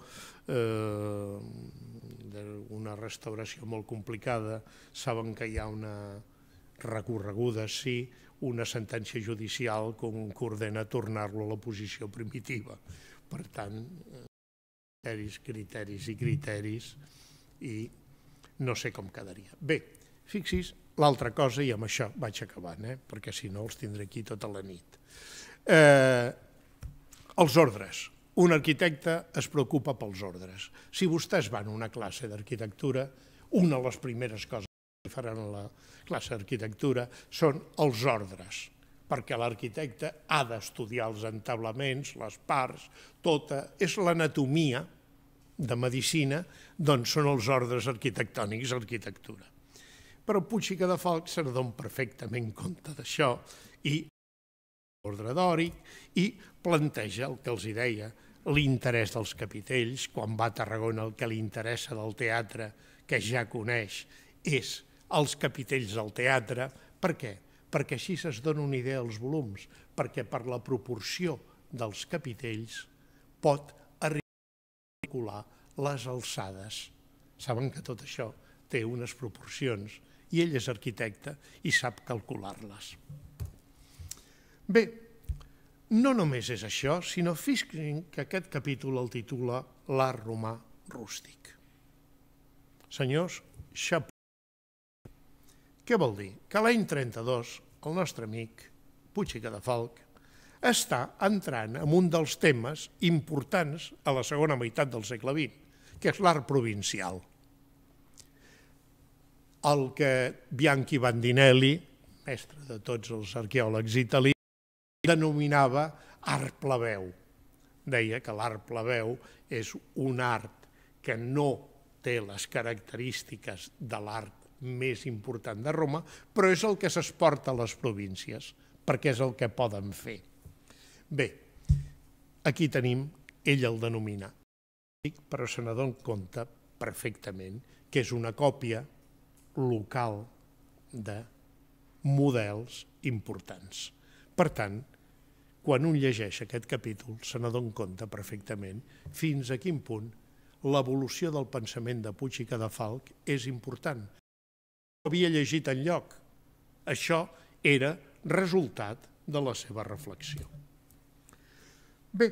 S2: una restauració molt complicada. Saben que hi ha una recorreguda, sí, una sentència judicial que ordena tornar-lo a la posició primitiva. Per tant, criteris, criteris i criteris, i no sé com quedaria. Bé, fixi's, l'altra cosa, i amb això vaig acabant, eh? perquè si no els tindré aquí tota la nit. Eh, els ordres. Un arquitecte es preocupa pels ordres. Si vostès van a una classe d'arquitectura, una de les primeres coses que faran a la classe d'arquitectura són els ordres, perquè l'arquitecte ha d'estudiar els entablaments, les parts, tota, és l'anatomia de medicina, doncs són els ordres arquitectònics, arquitectura. Però Puig i Cadafalch se n'adona perfectament compte d'això i l'ordre dòric i planteja el que els deia, l'interès dels capitells. Quan va a Tarragona el que li interessa del teatre, que ja coneix, és els capitells del teatre. Per què? Perquè així es dona una idea als volums, perquè per la proporció dels capitells pot arribar a calcular les alçades. Saben que tot això té unes proporcions i ell és arquitecte i sap calcular-les. Bé, no només és això, sinó fixin que aquest capítol el titula L'art romà rústic. Senyors, xapó. Què vol dir? Que l'any trenta-dos el nostre amic Puig i Cadafalch està entrant en un dels temes importants a la segona meitat del segle vint, que és l'art provincial. El que Bianchi Bandinelli, mestre de tots els arqueòlegs italians, denominava art plebeu. Deia que l'art plebeu és un art que no té les característiques de l'art més important de Roma, però és el que s'exporta a les províncies, perquè és el que poden fer. Bé, aquí tenim, ell el denomina, però se n'adona compte perfectament que és una còpia local de models importants. Per tant, quan un llegeix aquest capítol, se n'adona compte perfectament fins a quin punt l'evolució del pensament de Puig i Cadafalch és important. No havia llegit enlloc. Això era resultat de la seva reflexió. Bé,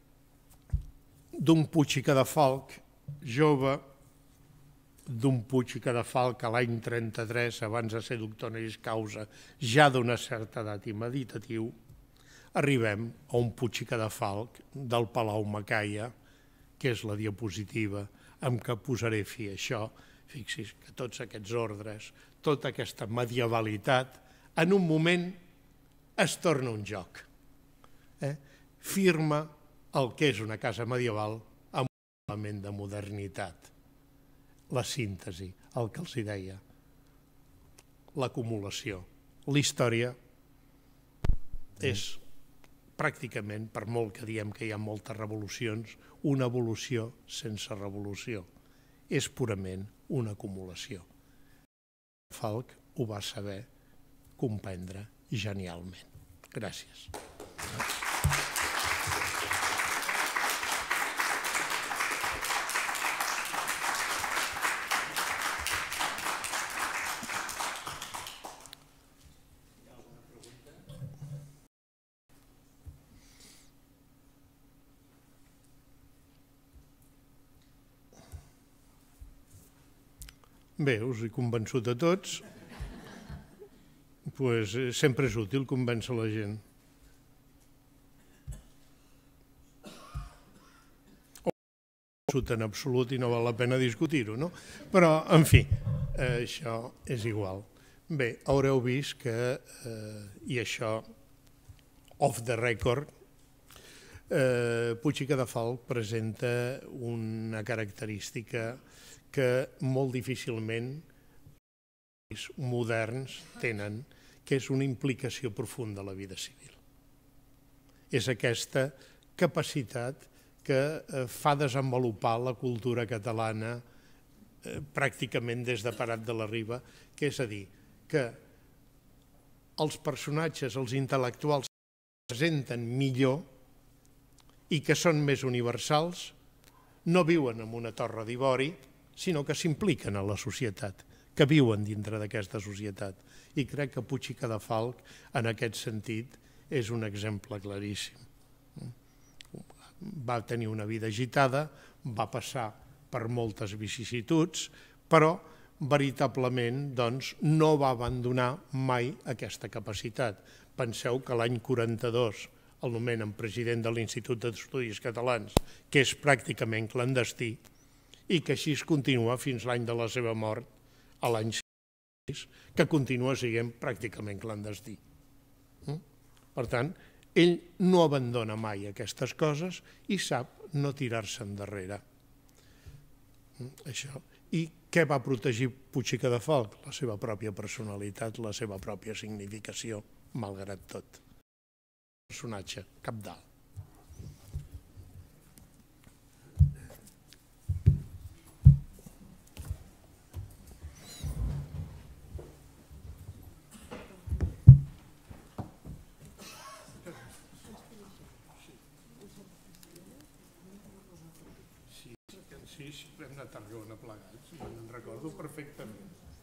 S2: d'un Puig i Cadafalch jove, d'un Puig i Cadafalch que l'any trenta-tres, abans de ser doctor honoris causa, ja d'una certa edat i meditatiu, arribem a un Puig i Cadafalch del Palau Macaia, que és la diapositiva amb què posaré fi a això. Fixis que tots aquests ordres, tota aquesta medievalitat, en un moment es torna un joc. Firma el que és una casa medieval amb un element de modernitat. La síntesi, el que els deia, l'acumulació. La història és pràcticament, per molt que diem que hi ha moltes revolucions, una evolució sense revolució. És purament una acumulació. Falc ho va saber comprendre genialment. Gràcies. Bé, us he convençut a tots. Pues sempre és útil convèncer la gent. O en absolut i no val la pena discutir-ho, no? Però, en fi, això és igual. Bé, haureu vist que, i això off the record, Puig i Cadafalch presenta una característica que molt difícilment els moderns tenen, que és una implicació profunda a la vida civil. És aquesta capacitat que fa desenvolupar la cultura catalana pràcticament des de Parat de la Riba, que és a dir, que els personatges, els intel·lectuals, presenten millor i que són més universals, no viuen en una torre d'ivori, sinó que s'impliquen a la societat, que viuen dintre d'aquesta societat. I crec que Puig i Cadafalch, en aquest sentit, és un exemple claríssim. Va tenir una vida agitada, va passar per moltes vicissituds, però veritablement doncs, no va abandonar mai aquesta capacitat. Penseu que l'any quaranta-dos el nomenen president de l'Institut d'Estudis Catalans, que és pràcticament clandestí, i que així es continua fins l'any de la seva mort, a l'any sis, que continua sent pràcticament clandestí. Per tant, ell no abandona mai aquestes coses i sap no tirar-se endarrere. Això. I què va protegir Puig i Cadafalch? La seva pròpia personalitat, la seva pròpia significació, malgrat tot. Personatge cabdal. Sí, hem anat a Tarragona plegats, me'n recordo perfectament.